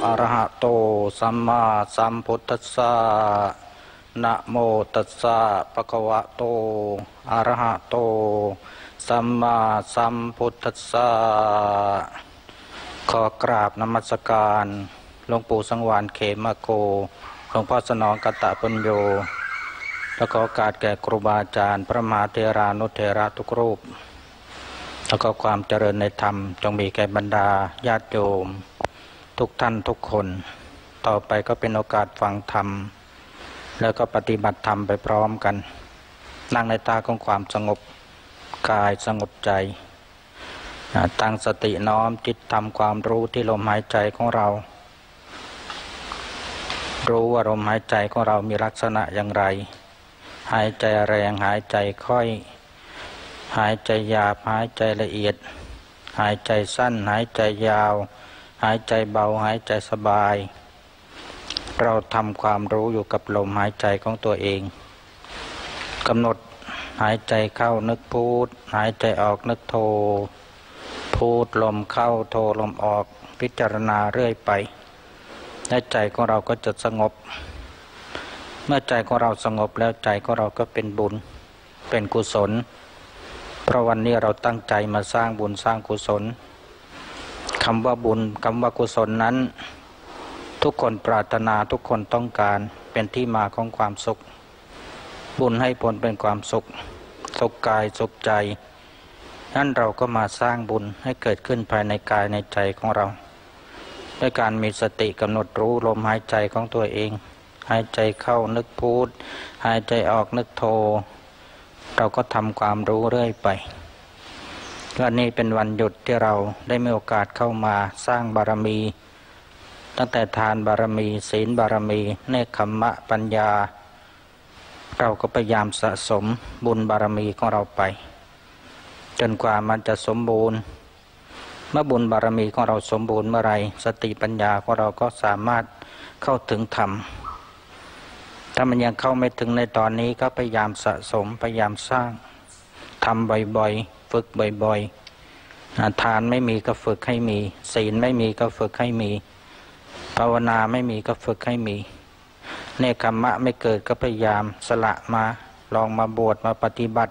อะระหะโตสัมมาสัมพุทธัสสะนะโมตัสสะภะคะวะโตอะระหะโตสัมมาสัมพุทธัสสะขอกราบนมัสการหลวงปู่สังวาลเขมโกหลวงพ่อสนองกตปัญโยและขอโอกาสแก่ครูบาอาจารย์พระมหาเถรานุเถระทุกรูปแล้วก็ความเจริญในธรรมจงมีแก่บรรดาญาติโยมทุกท่านทุกคนต่อไปก็เป็นโอกาสฟังธรรมแล้วก็ปฏิบัติธรรมไปพร้อมกันนั่งในตาของความสงบกายสงบใจตั้งสติน้อมจิตทำความรู้ที่ลมหายใจของเรารู้ว่าลมหายใจของเรามีลักษณะอย่างไรหายใจแรงหายใจค่อยหายใจหยาบหายใจละเอียดหายใจสั้นหายใจยาวหายใจเบาหายใจสบายเราทำความรู้อยู่กับลมหายใจของตัวเองกำหนดหายใจเข้านึกพูดหายใจออกนึกโทพูดลมเข้าโทลมออกพิจารณาเรื่อยไปและใจของเราก็จะสงบเมื่อใจของเราสงบแล้วใจของเราก็เป็นบุญเป็นกุศลเพราะวันนี้เราตั้งใจมาสร้างบุญสร้างกุศลคำว่าบุญคำว่ากุศลนั้นทุกคนปรารถนาทุกคนต้องการเป็นที่มาของความสุขบุญให้ผลเป็นความสุขสุขกายสุขใจนั้นเราก็มาสร้างบุญให้เกิดขึ้นภายในกายในใจของเราด้วยการมีสติกำหนดรู้ลมหายใจของตัวเองหายใจเข้านึกพูดหายใจออกนึกโทเราก็ทำความรู้เรื่อยไปวันนี้เป็นวันหยุดที่เราได้มีโอกาสเข้ามาสร้างบารมีตั้งแต่ทานบารมีศีลบารมีเนกขัมมะปัญญาเราก็พยายามสะสมบุญบารมีของเราไปจนกว่ามันจะสมบูรณ์เมื่อบุญบารมีของเราสมบูรณ์เมื่อไรสติปัญญาของเราก็สามารถเข้าถึงธรรมถ้ามันยังเข้าไม่ถึงในตอนนี้ก็พยายามสะสมพยายามสร้างทำบ่อยๆฝึกบ่อยๆทานไม่มีก็ฝึกให้มีศีลไม่มีก็ฝึกให้มีภาวนาไม่มีก็ฝึกให้มีเนกขัมมะไม่เกิดก็พยายามสละมาลองมาบวชมาปฏิบัติ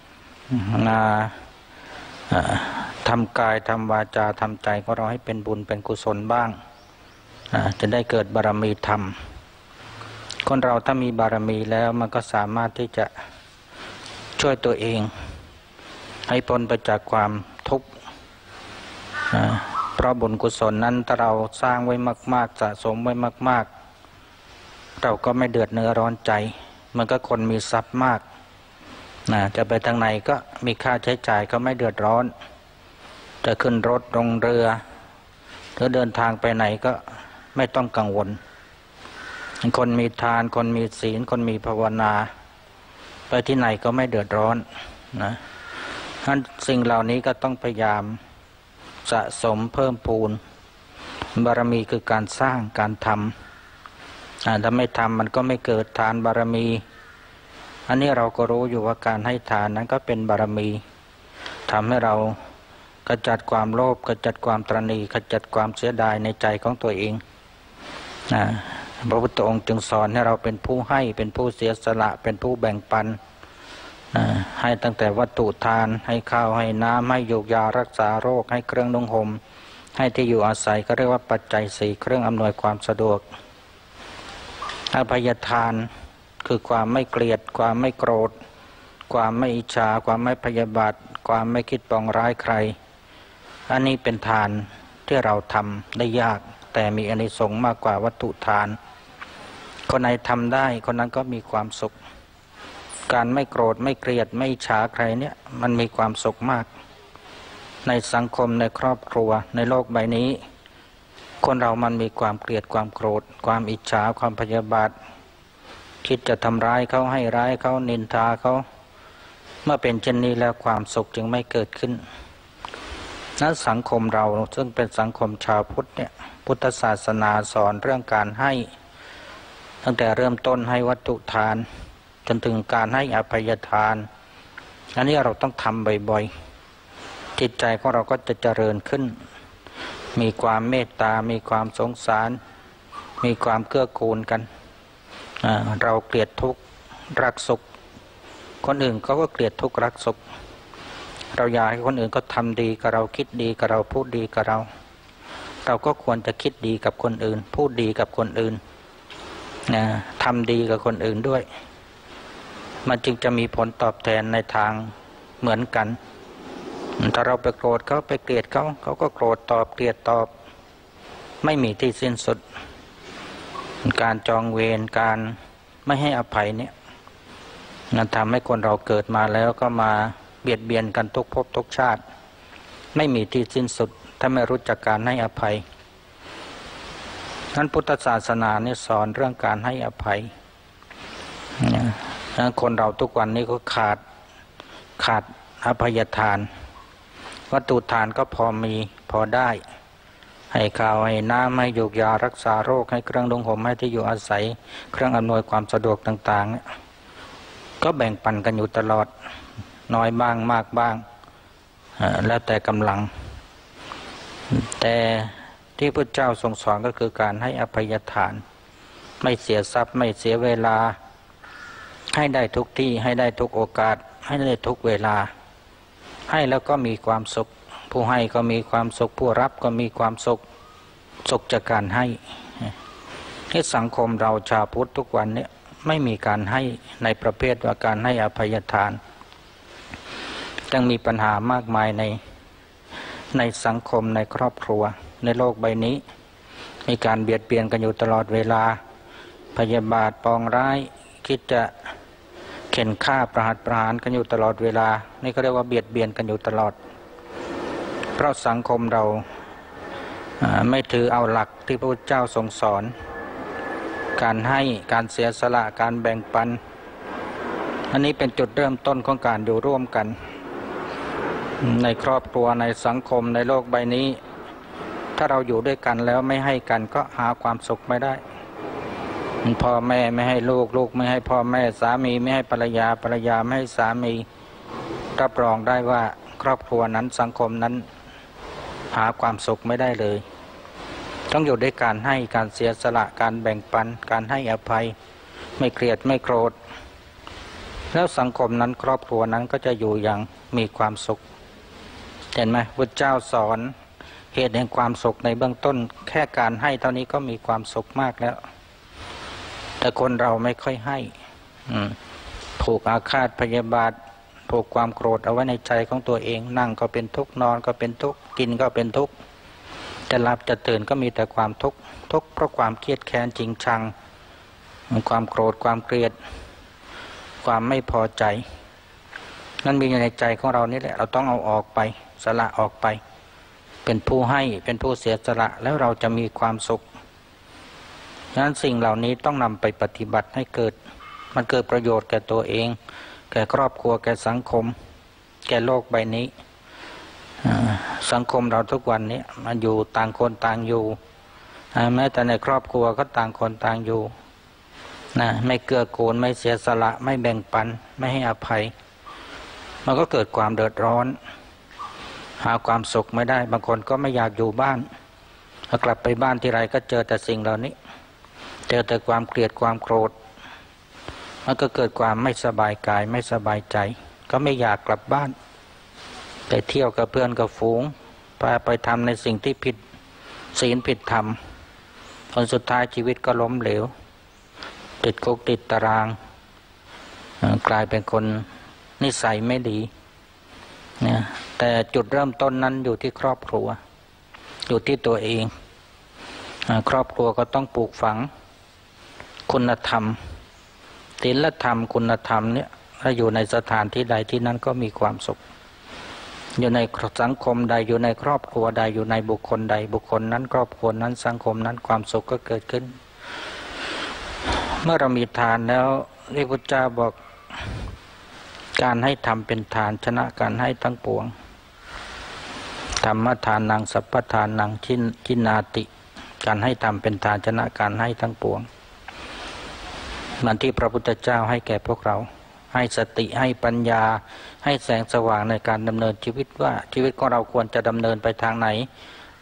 ทำกายทำวาจาทำใจของเราให้เป็นบุญเป็นกุศลบ้างจะได้เกิดบารมีธรรมคนเราถ้ามีบารมีแล้วมันก็สามารถที่จะช่วยตัวเองให้พ้นไปจากความทุกข์เพราะบุญกุศลนั้นถ้าเราสร้างไว้มากๆสะสมไว้มากๆเราก็ไม่เดือดเนื้อร้อนใจมันก็คนมีทรัพย์มากจะไปทางไหนก็มีค่าใช้จ่ายก็ไม่เดือดร้อนจะขึ้นรถลงเรือหรือเดินทางไปไหนก็ไม่ต้องกังวลคนมีทานคนมีศีลคนมีภาวนาไปที่ไหนก็ไม่เดือดร้อนนะฉะนั้นสิ่งเหล่านี้ก็ต้องพยายามสะสมเพิ่มพูนบารมีคือการสร้างการทำถ้าไม่ทำมันก็ไม่เกิดทานบารมีอันนี้เราก็รู้อยู่ว่าการให้ทานนั้นก็เป็นบารมีทำให้เราขจัดความโลภขจัดความตระหนี่ขจัดความเสียดายในใจของตัวเองพระพุทธองค์จึงสอนให้เราเป็นผู้ให้เป็นผู้เสียสละเป็นผู้แบ่งปันให้ตั้งแต่วัตถุทานให้ข้าวให้น้ำให้ยูกยารักษาโรคให้เครื่องนุ่งห่มให้ที่อยู่อาศัยก็เรียกว่าปัจจัยสี่เครื่องอำนวยความสะดวกอภัยทานคือความไม่เกลียดความไม่โกรธความไม่อิจฉาความไม่พยาบาทความไม่คิดปองร้ายใครอันนี้เป็นทานที่เราทำได้ยากแต่มีอานิสงส์มากกว่าวัตถุทานคนไหนทำได้คนนั้นก็มีความสุขการไม่โกรธไม่เกลียดไม่อิจฉาใครเนี่ยมันมีความสุขมากในสังคมในครอบครัวในโลกใบนี้คนเรามันมีความเกลียดความโกรธความอิจฉาความพยาบาทคิดจะทำร้ายเขาให้ร้ายเขานินทาเขาเมื่อเป็นเช่นนี้แล้วความสุขจึงไม่เกิดขึ้นนั้นสังคมเราซึ่งเป็นสังคมชาวพุทธเนี่ยพุทธศาสนาสอนเรื่องการให้ตั้งแต่เริ่มต้นให้วัตถุทานจนถึงการให้อภัยทานอันนี้เราต้องทำบ่อยๆจิตใจของเราก็จะเจริญขึ้นมีความเมตตามีความสงสารมีความเกื้อกูลกันเราเกลียดทุกข์รักสุขคนอื่นเขาก็เกลียดทุกข์รักสุขเราอยากให้คนอื่นก็ทำดีกับเราคิดดีกับเราพูดดีกับเราก็ควรจะคิดดีกับคนอื่นพูดดีกับคนอื่นทำดีกับคนอื่นด้วยมันจึงจะมีผลตอบแทนในทางเหมือนกันถ้าเราไปโกรธเขาไปเกลียดเขาก็โกรธตอบเกลียดตอบไม่มีที่สิ้นสุดการจองเวรการไม่ให้อภัยเนี่ยมันทำให้คนเราเกิดมาแล้วก็มาเบียดเบียนกันทุกภพทุกชาติไม่มีที่สิ้นสุดถ้าไม่รู้จักการให้อภัยนั้นพุทธศาสนาเนี่ยสอนเรื่องการให้อภัยคนเราทุกวันนี้ก็ขาดอภัยทานวัตถุทานก็พอมีพอได้ให้ข้าวให้น้ำให้ยูกยารักษาโรคให้เครื่องนุ่งห่มให้ที่อยู่อาศัยเครื่องอำนวยความสะดวกต่างๆก็แบ่งปันกันอยู่ตลอดน้อยบ้างมากบ้างแล้วแต่กำลังแต่ที่พระเจ้าทรงสอนก็คือการให้อภัยทานไม่เสียทรัพย์ไม่เสียเวลาให้ได้ทุกที่ให้ได้ทุกโอกาสให้ได้ทุกเวลาให้แล้วก็มีความสุขผู้ให้ก็มีความสุขผู้รับก็มีความสุขจากการให้ที่สังคมเราชาวพุทธทุกวันนี้ไม่มีการให้ในประเภทว่าการให้อภัยทานจึงมีปัญหามากมายในสังคมในครอบครัวในโลกใบนี้มีการเบียดเบียนกันอยู่ตลอดเวลาพยาบาทปองร้ายคิดจะเข็นฆ่าประหารกันอยู่ตลอดเวลานี่ก็เรียกว่าเบียดเบียนกันอยู่ตลอดเพราะสังคมเราไม่ถือเอาหลักที่พระพุทธเจ้าทรงสอนการให้การเสียสละการแบ่งปันอันนี้เป็นจุดเริ่มต้นของการอยู่ร่วมกันในครอบครัวในสังคมในโลกใบนี้ถ้าเราอยู่ด้วยกันแล้วไม่ให้กันก็หาความสุขไม่ได้พ่อแม่ไม่ให้ลูกลูกไม่ให้พ่อแม่สามีไม่ให้ภรรยาภรรยาไม่ให้สามีรับรองได้ว่าครอบครัวนั้นสังคมนั้นหาความสุขไม่ได้เลยต้องอยู่ด้วยการให้การเสียสละการแบ่งปันการให้อภัยไม่เกลียดไม่โกรธแล้วสังคมนั้นครอบครัวนั้นก็จะอยู่อย่างมีความสุขเห็นไหมพุทธเจ้าสอนเหตุแห่งความสุขในเบื้องต้นแค่การให้เท่านี้ก็มีความสุขมากแล้วแต่คนเราไม่ค่อยให้ผูกอาฆาตพยาบาทผูกความโกรธเอาไว้ในใจของตัวเองนั่งก็เป็นทุกข์นอนก็เป็นทุกข์กินก็เป็นทุกข์จะหลับจะตื่นก็มีแต่ความทุกข์เพราะความเครียดแค้นจริงชังความโกรธความเกลียดความไม่พอใจนั่นมีอยู่ในใจของเรานี่แหละเราต้องเอาออกไปสละออกไปเป็นผู้ให้เป็นผู้เสียสละแล้วเราจะมีความสุขฉะนั้นสิ่งเหล่านี้ต้องนำไปปฏิบัติให้เกิดมันเกิดประโยชน์แก่ตัวเองแก่ครอบครัวแก่สังคมแก่โลกใบนี้สังคมเราทุกวันนี้มันอยู่ต่างคนต่างอยู่แม้แต่ในครอบครัวก็ต่างคนต่างอยู่ไม่เกื้อกูลไม่เสียสละไม่แบ่งปันไม่ให้อภัยมันก็เกิดความเดือดร้อนหาความสุขไม่ได้บางคนก็ไม่อยากอยู่บ้านกลับไปบ้านทีไรก็เจอแต่สิ่งเหล่านี้เจอแต่ความเกลียดความโกรธมันก็เกิดความไม่สบายกายไม่สบายใจก็ไม่อยากกลับบ้านไปเที่ยวกับเพื่อนกับฝูงไปทำในสิ่งที่ผิดศีลผิดธรรมผลสุดท้ายชีวิตก็ล้มเหลวติดคุกติดตารางกลายเป็นคนนิสัยไม่ดีเนี่ยแต่จุดเริ่มต้นนั้นอยู่ที่ครอบครัวอยู่ที่ตัวเองครอบครัวก็ต้องปลูกฝังคุณธรรมศีลธรรมคุณธรรมเนี่ยถ้าอยู่ในสถานที่ใดที่นั้นก็มีความสุขอยู่ในสังคมใดอยู่ในครอบครัวใดอยู่ในบุคคลใดบุคคลนั้นครอบครัวนั้นสังคมนั้นความสุขก็เกิดขึ้นเมื่อเรามีทานแล้วที่พุทธเจ้าบอกการให้ทำเป็นทานชนะการให้ทั้งปวงธรรมทานนังสัพพทานนังชินาติการให้ทำเป็นทานชนะการให้ทั้งปวงมันที่พระพุทธเจ้าให้แก่พวกเราให้สติให้ปัญญาให้แสงสว่างในการดำเนินชีวิตว่าชีวิตของเราควรจะดำเนินไปทางไหน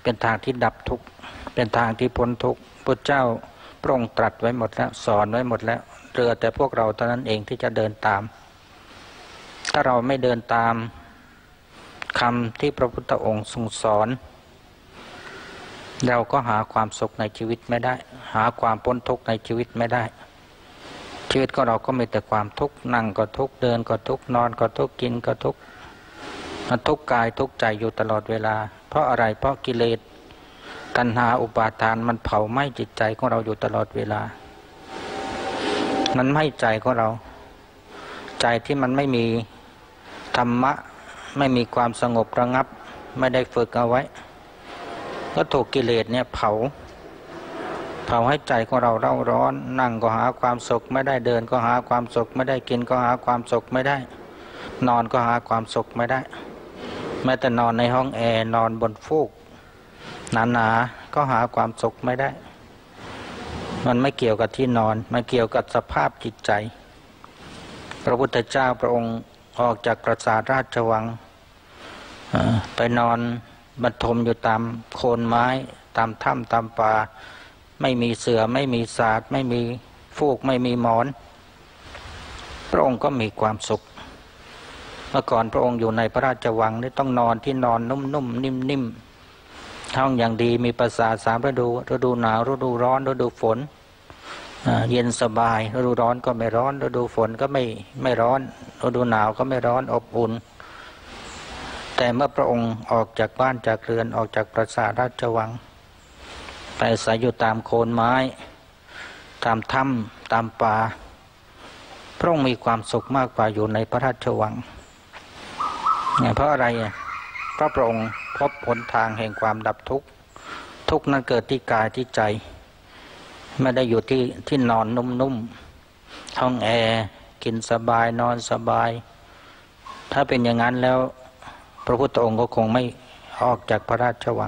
เป็นทางที่ดับทุกข์เป็นทางที่พ้นทุกข์พระเจ้าพระองค์ตรัสไว้หมดแล้วสอนไว้หมดแล้วเหลือแต่พวกเราเท่านั้นเองที่จะเดินตามถ้าเราไม่เดินตามคำที่พระพุทธองค์ทรงสอนเราก็หาความสุขในชีวิตไม่ได้หาความพ้นทุกข์ในชีวิตไม่ได้ชีวิตของเราก็มีแต่ความทุกข์นั่งก็ทุกข์เดินก็ทุกข์นอนก็ทุกข์กินก็ทุกข์ทุกข์กายทุกข์ใจอยู่ตลอดเวลาเพราะอะไรเพราะกิเลสตัณหาอุปาทานมันเผาไหม้จิตใจของเราอยู่ตลอดเวลามันไหม้ใจของเราใจที่มันไม่มีธรรมะไม่มีความสงบระงับไม่ได้ฝึกเอาไว้ก็ถูกกิเลสเนี่ยเผาให้ใจของเราเร่าร้อนนั่งก็หาความสุขไม่ได้เดินก็หาความสุขไม่ได้กินก็หาความสุขไม่ได้นอนก็หาความสุขไม่ได้แม้แต่นอนในห้องแอร์นอนบนฟูกหนาๆก็หาความสุขไม่ได้มันไม่เกี่ยวกับที่นอนมันเกี่ยวกับสภาพจิตใจพระพุทธเจ้าพระองค์ออกจากปราสาทราชวังไปนอนบรรทมอยู่ตามโคนไม้ตามถ้ำตามป่าไม่มีเสื่อไม่มีสาดไม่มีฟูกไม่มีหมอนพระองค์ก็มีความสุขเมื่อก่อนพระองค์อยู่ในพระราชวังนี่ต้องนอนที่นอนนุ่มๆนิ่มๆห้องอย่างดีมีปราสาท3 ฤดูฤดูหนาวฤดูร้อนฤดูฝนเย็นสบายฤดูร้อนก็ไม่ร้อนฤดูฝนก็ไม่ร้อนฤดูหนาวก็ไม่ร้อนอบอุ่นแต่เมื่อพระองค์ออกจากบ้านจากเรือนออกจากปราสาทราชวังไปอาศัยอยู่ตามโคนไม้ตามถ้ำตามป่าพระองค์มีความสุขมากกว่าอยู่ในพระราชวังเพราะอะไรเพราะพระองค์พบหนทางแห่งความดับทุกข์ทุกข์นั้นเกิดที่กายที่ใจไม่ได้อยู่ที่นอนนุ่มๆห้องแอร์กินสบายนอนสบายถ้าเป็นอย่างนั้นแล้วพระพุทธองค์ก็คงไม่ออกจากพระราชวัง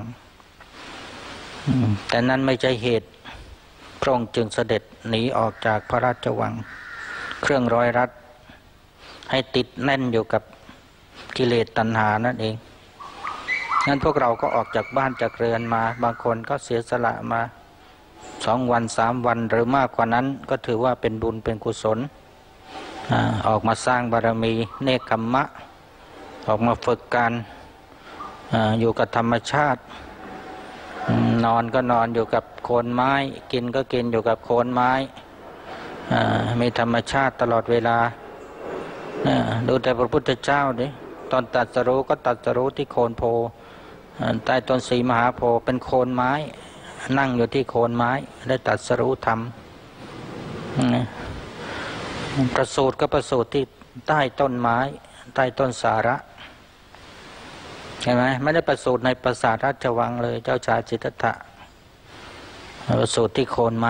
แต่นั้นไม่ใช่เหตุพระองค์จึงเสด็จหนีออกจากพระราชวังเครื่องร้อยรัดให้ติดแน่นอยู่กับกิเลสตัณหานั่นเองงั้นพวกเราก็ออกจากบ้านจากเรือนมาบางคนก็เสียสละมา2 วัน3 วันหรือมากกว่านั้นก็ถือว่าเป็นบุญเป็นกุศลออกมาสร้างบารมีเนกขัมมะออกมาฝึกการอยู่กับธรรมชาตินอนก็นอนอยู่กับโคนไม้กินก็กินอยู่กับโคนไม้มีธรรมชาติตลอดเวลาดูแต่พระพุทธเจ้าดิตอนตรัสรู้ก็ตรัสรู้ที่โคนโพใต้ต้นศรีมหาโพธิ์เป็นโคนไม้นั่งอยู่ที่โคนไม้ได้ตรัสรู้ธรรมประสูติก็ประสูติที่ใต้ต้นไม้ใต้ต้นสาระเห็นไหมไม่ได้ประสูติในปราสาทราชวังเลยเจ้าชายสิทธัตถะประสูติที่โคนไม้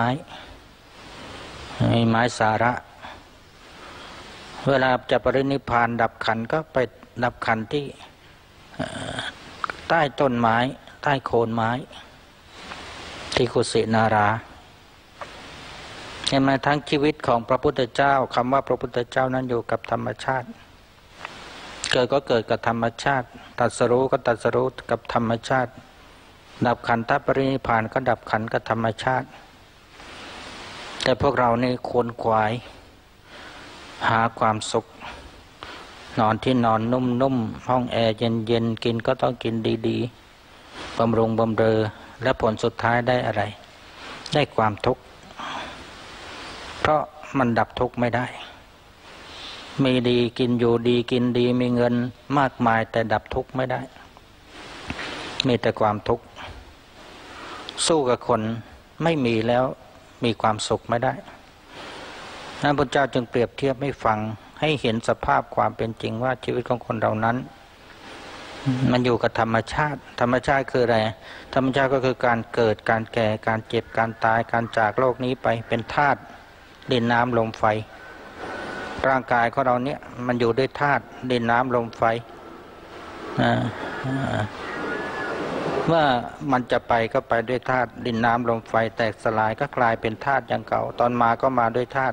ไม้สาระเวลาจะปรินิพพานดับขันก็ไปดับขันที่ใต้ต้นไม้ใต้โคนไม้ที่กุสินาราเห็นไหมทั้งชีวิตของพระพุทธเจ้าคำว่าพระพุทธเจ้านั้นอยู่กับธรรมชาติเกิดก็เกิดกับธรรมชาติตรัสรู้ก็ตรัสรู้กับธรรมชาติดับขันธปรินิพพานก็ดับขันกับธรรมชาติแต่พวกเรานี่ขวนขวายหาความสุขนอนที่นอนนุ่มๆห้องแอร์เย็นๆกินก็ต้องกินดีๆบำรุงบำเรอและผลสุดท้ายได้อะไรได้ความทุกข์เพราะมันดับทุกข์ไม่ได้มีดีกินอยู่ดีกินดีมีเงินมากมายแต่ดับทุกข์ไม่ได้มีแต่ความทุกข์สู้กับคนไม่มีแล้วมีความสุขไม่ได้พระพุทธเจ้าจึงเปรียบเทียบให้ฟังให้เห็นสภาพความเป็นจริงว่าชีวิตของคนเรานั้นมันอยู่กับธรรมชาติธรรมชาติคืออะไรธรรมชาติก็คือการเกิดการแก่การเจ็บการตายการจากโลกนี้ไปเป็นธาตุดินน้ำลมไฟร่างกายของเราเนี่ยมันอยู่ด้วยธาตุดินน้ำลมไฟเมื่อมันจะไปก็ไปด้วยธาตุดินน้ำลมไฟแตกสลายก็กลายเป็นธาตุอย่างเก่าตอนมาก็มาด้วยธาตุ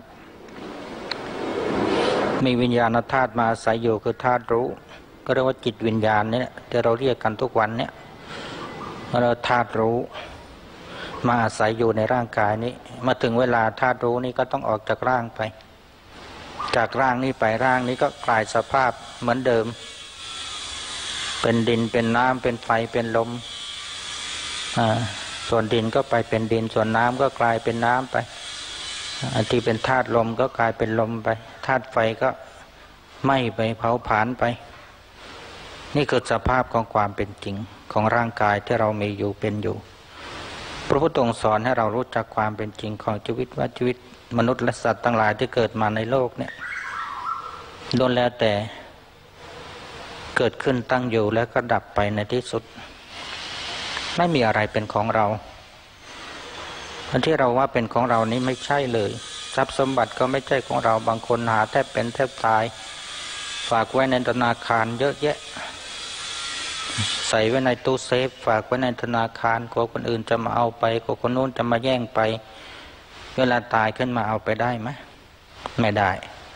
มีวิญญาณธาตุมาอาศัยอยู่คือธาตุรู้ก็เรียกว่าจิตวิญญาณเนี่ยที่เราเรียกกันทุกวันเนี่ยเราธาตุรู้มาอาศัยอยู่ในร่างกายนี้มาถึงเวลาธาตุรู้นี้ก็ต้องออกจากร่างไปจากร่างนี้ไปร่างนี้ก็กลายสภาพเหมือนเดิมเป็นดินเป็นน้ำเป็นไฟเป็นลมส่วนดินก็ไปเป็นดินส่วนน้ำก็กลายเป็นน้ำไปอันที่เป็นธาตุลมก็กลายเป็นลมไปธาตุไฟก็ไหม้ไปเผาผลาญไปนี่คือสภาพของความเป็นจริงของร่างกายที่เรามีอยู่เป็นอยู่พระพุทธองค์สอนให้เรารู้จักความเป็นจริงของชีวิตว่าชีวิตมนุษย์และสัตว์ทั้งหลายที่เกิดมาในโลกเนี่ยล้วนแล้วแต่เกิดขึ้นตั้งอยู่แล้วก็ดับไปในที่สุดไม่มีอะไรเป็นของเราอันที่เราว่าเป็นของเรานี้ไม่ใช่เลยทรัพย์สมบัติก็ไม่ใช่ของเราบางคนหาแทบเป็นแทบตายฝากไว้ในธนาคารเยอะแยะใส่ไว้ในตู้เซฟฝากไว้ในธนาคารกลัวคนอื่นจะมาเอาไปกลัวคนโน้นจะมาแย่งไปเวลาตายขึ้นมาเอาไปได้ไหมไม่ได้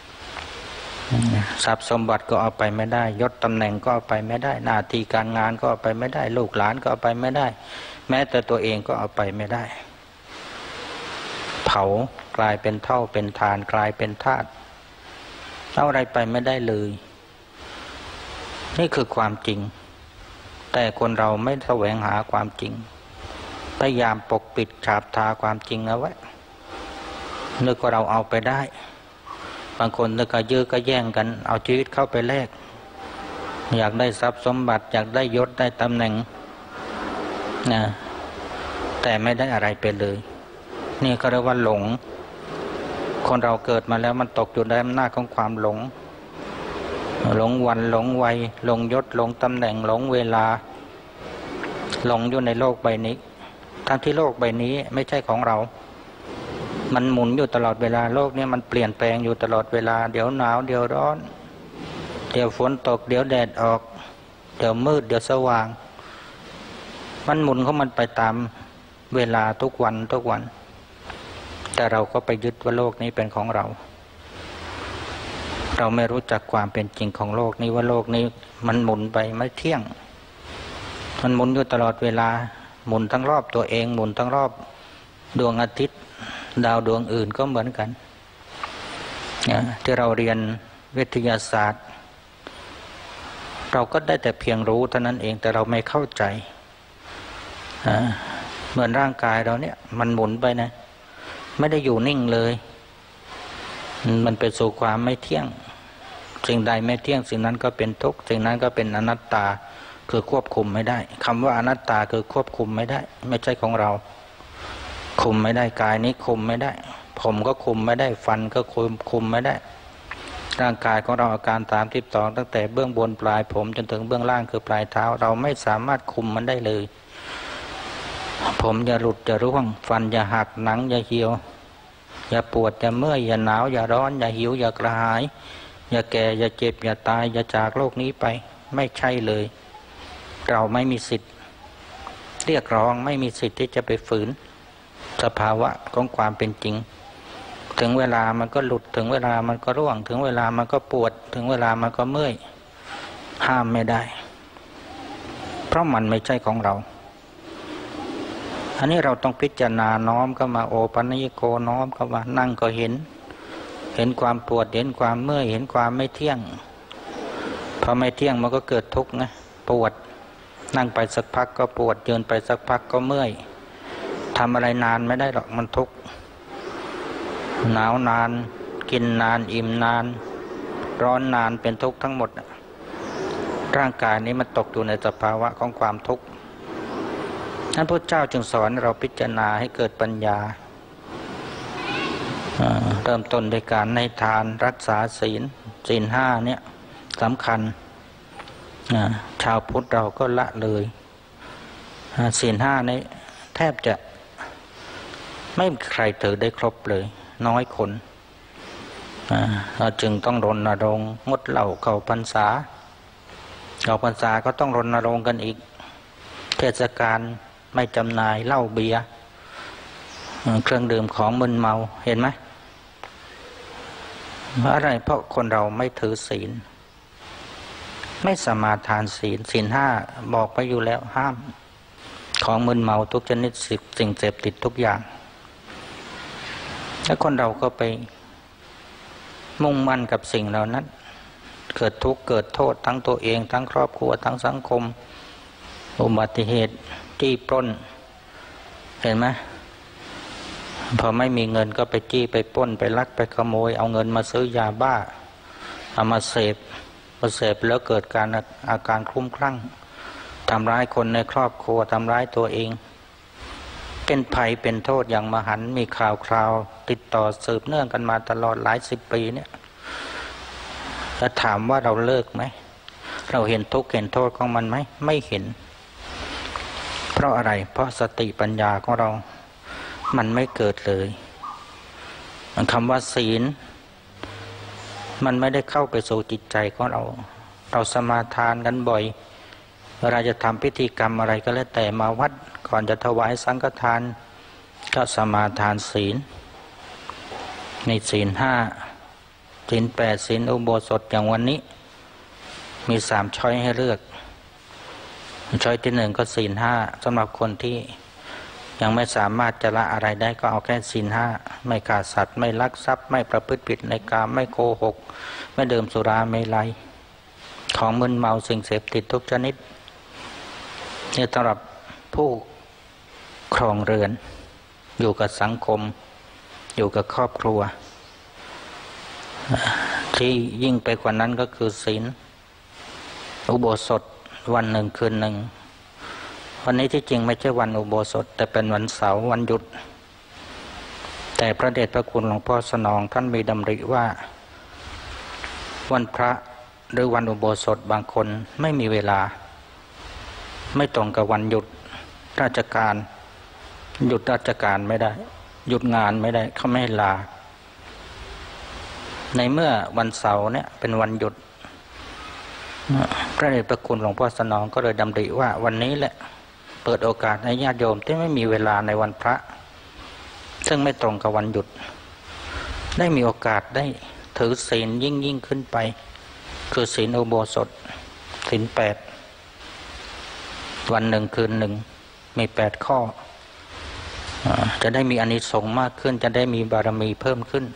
ทรัพย์สมบัติก็เอาไปไม่ได้ยศตำแหน่งก็เอาไปไม่ได้หน้าที่การงานก็เอาไปไม่ได้ลูกหลานก็เอาไปไม่ได้แม้แต่ตัวเองก็เอาไปไม่ได้เผากลายเป็นเท่าเป็นฐานกลายเป็นธาตุเอาอะไรไปไม่ได้เลยนี่คือความจริงแต่คนเราไม่แสวงหาความจริงพยายามปกปิดฉาบทาความจริงเอาไว้นึกว่าเราเอาไปได้บางคนนึกว่ายื้อก็แย่งกันเอาชีวิตเข้าไปแลกอยากได้ทรัพย์สมบัติอยากได้ยศได้ตำแหน่งนะแต่ไม่ได้อะไรไปเลยนี่ก็เรียกว่าหลงคนเราเกิดมาแล้วมันตกอยู่ในอำนาจของความหลงหลงวันหลงวัยหลงยศหลงตำแหน่งหลงเวลาหลงอยู่ในโลกใบนี้ทั้งที่โลกใบนี้ไม่ใช่ของเรามันหมุนอยู่ตลอดเวลาโลกนี้มันเปลี่ยนแปลงอยู่ตลอดเวลาเดี๋ยวหนาวเดี๋ยวร้อนเดี๋ยวฝนตกเดี๋ยวแดดออกเดี๋ยวมืดเดี๋ยวสว่างมันหมุนของมันไปตามเวลาทุกวันทุกวันแต่เราก็ไปยึดว่าโลกนี้เป็นของเราเราไม่รู้จักความเป็นจริงของโลกนี้ว่าโลกนี้มันหมุนไปไม่เที่ยงมันหมุนอยู่ตลอดเวลาหมุนทั้งรอบตัวเองหมุนทั้งรอบดวงอาทิตย์ดาวดวงอื่นก็เหมือนกันที่เราเรียนวิทยาศาสตร์เราก็ได้แต่เพียงรู้เท่านั้นเองแต่เราไม่เข้าใจเหมือนร่างกายเราเนี่ยมันหมุนไปนะไม่ได้อยู่นิ่งเลยมันไปสู่ความไม่เที่ยงสิ่งใดไม่เที่ยงสิ่งนั้นก็เป็นทุกข์สิ่งนั้นก็เป็นอนัตตาคือควบคุมไม่ได้คำว่าอนัตตาคือควบคุมไม่ได้ไม่ใช่ของเราคุมไม่ได้กายนี้คุมไม่ได้ผมก็คุมไม่ได้ฟันก็คุมไม่ได้ร่างกายของเราอาการ32ตั้งแต่เบื้องบนปลายผมจนถึงเบื้องล่างคือปลายเท้าเราไม่สามารถคุมมันได้เลยผมอย่าหลุดอย่าร่วงฟันอย่าหักหนังอย่าเหี่ยวอย่าปวดอย่าเมื่อยอย่าหนาวอย่าร้อนอย่าหิวอย่ากระหายอย่าแก่อย่าเจ็บอย่าตายอย่าจากโลกนี้ไปไม่ใช่เลยเราไม่มีสิทธิ์เรียกร้องไม่มีสิทธิ์ที่จะไปฝืนสภาวะของความเป็นจริงถึงเวลามันก็หลุดถึงเวลามันก็ร่วงถึงเวลามันก็ปวดถึงเวลามันก็เมื่อยห้ามไม่ได้เพราะมันไม่ใช่ของเราอันนี้เราต้องพิจารณาน้อมเข้ามาโอปัญญิโกน้อมเข้ามานั่งก็เห็นความปวดเห็นความเมื่อยเห็นความไม่เที่ยงพอไม่เที่ยงมันก็เกิดทุกข์นะปวดนั่งไปสักพักก็ปวดยืนไปสักพักก็เมื่อยทำอะไรนานไม่ได้หรอกมันทุกข์หนาวนานกินนานอิ่มนานร้อนนานเป็นทุกข์ทั้งหมดร่างกายนี้มันตกอยู่ในสภาวะของความทุกข์นั้นพระเจ้าจึงสอนเราพิจารณาให้เกิดปัญญาเริ่มต้นด้วยการให้ทานรักษาศีล5เนี่ยสำคัญชาวพุทธเราก็ละเลยศีล5นี้แทบจะไม่มีใครถือได้ครบเลยน้อยคนเราจึงต้องรณรงค์งดเหล้าเข้าพรรษาก็ต้องรณรงค์กันอีกเทศกาลไม่จำหน่ายเหล้าเบียร์เครื่องดื่มของมึนเมาเห็นไหมอะไรเพราะคนเราไม่ถือศีลไม่สมาทานศีล5บอกไปอยู่แล้วห้ามของมึนเมาทุกชนิดสิ่งเสพติดทุกอย่างแล้วคนเราก็ไปมุ่งมั่นกับสิ่งเหล่านั้นเกิดทุกข์เกิดโทษทั้งตัวเองทั้งครอบครัวทั้งสังคมอุบัติเหตุจี้ปล้นเห็นไหมพอไม่มีเงินก็ไปจี้ไปปล้นไปลักไปขโมยเอาเงินมาซื้อยาบ้าเอามาเสพแล้วเกิดอาการคลุ้มคลั่งทำร้ายคนในครอบครัวทำร้ายตัวเองเป็นภัยเป็นโทษอย่างมหันต์มีข่าวคราวติดต่อสืบเนื่องกันมาตลอดหลายสิบปีเนี่ยแล้วถามว่าเราเลิกไหมเราเห็นทุกข์เห็นโทษของมันไหมไม่เห็นเพราะอะไรเพราะสติปัญญาของเรามันไม่เกิดเลยคำว่าศีลมันไม่ได้เข้าไปสู่จิตใจของเราสมาทานกันบ่อยเวลาจะทำพิธีกรรมอะไรก็แล้วแต่มาวัดก่อนจะถวายสังฆทานก็สมาทานศีลในศีล 5 ศีล 8 ศีลอุโบสถอย่างวันนี้มี3ช้อยให้เลือกช้อยที่1ก็ศีล 5สำหรับคนที่ยังไม่สามารถจะละอะไรได้ก็เอาแค่ศีล 5ไม่ฆ่าสัตว์ไม่ลักทรัพย์ไม่ประพฤติผิดในกามไม่โกหกไม่ดื่มสุราเมลัยของมึนเมาสิ่งเสพติดทุกชนิดนี่สำหรับผู้ครองเรือนอยู่กับสังคมอยู่กับครอบครัวที่ยิ่งไปกว่านั้นก็คือศีลอุโบสถวันหนึ่งคืนหนึ่งวันนี้ที่จริงไม่ใช่วันอุโบสถแต่เป็นวันเสาร์วันหยุดแต่พระเดชพระคุณหลวงพ่อสนองท่านมีดำริว่าวันพระหรือวันอุโบสถบางคนไม่มีเวลาไม่ตรงกับวันหยุดราชการหยุดราชการไม่ได้หยุดงานไม่ได้เขาไม่ให้ลาในเมื่อวันเสาร์เนี่ยเป็นวันหยุดพระเดชพระคุณหลวงพ่อสนองก็เลยดำริว่าวันนี้แหละเปิดโอกาสให้ญาติโยมที่ไม่มีเวลาในวันพระซึ่งไม่ตรงกับวันหยุดได้มีโอกาสได้ถือศีลยิ่งขึ้นไปคือศีลอุโบสถศีล 8วันหนึ่งคืนหนึ่งมี8ข้อจะได้มีอานิสงส์มากขึ้นจะได้มีบารมีเพิ่มขึ้น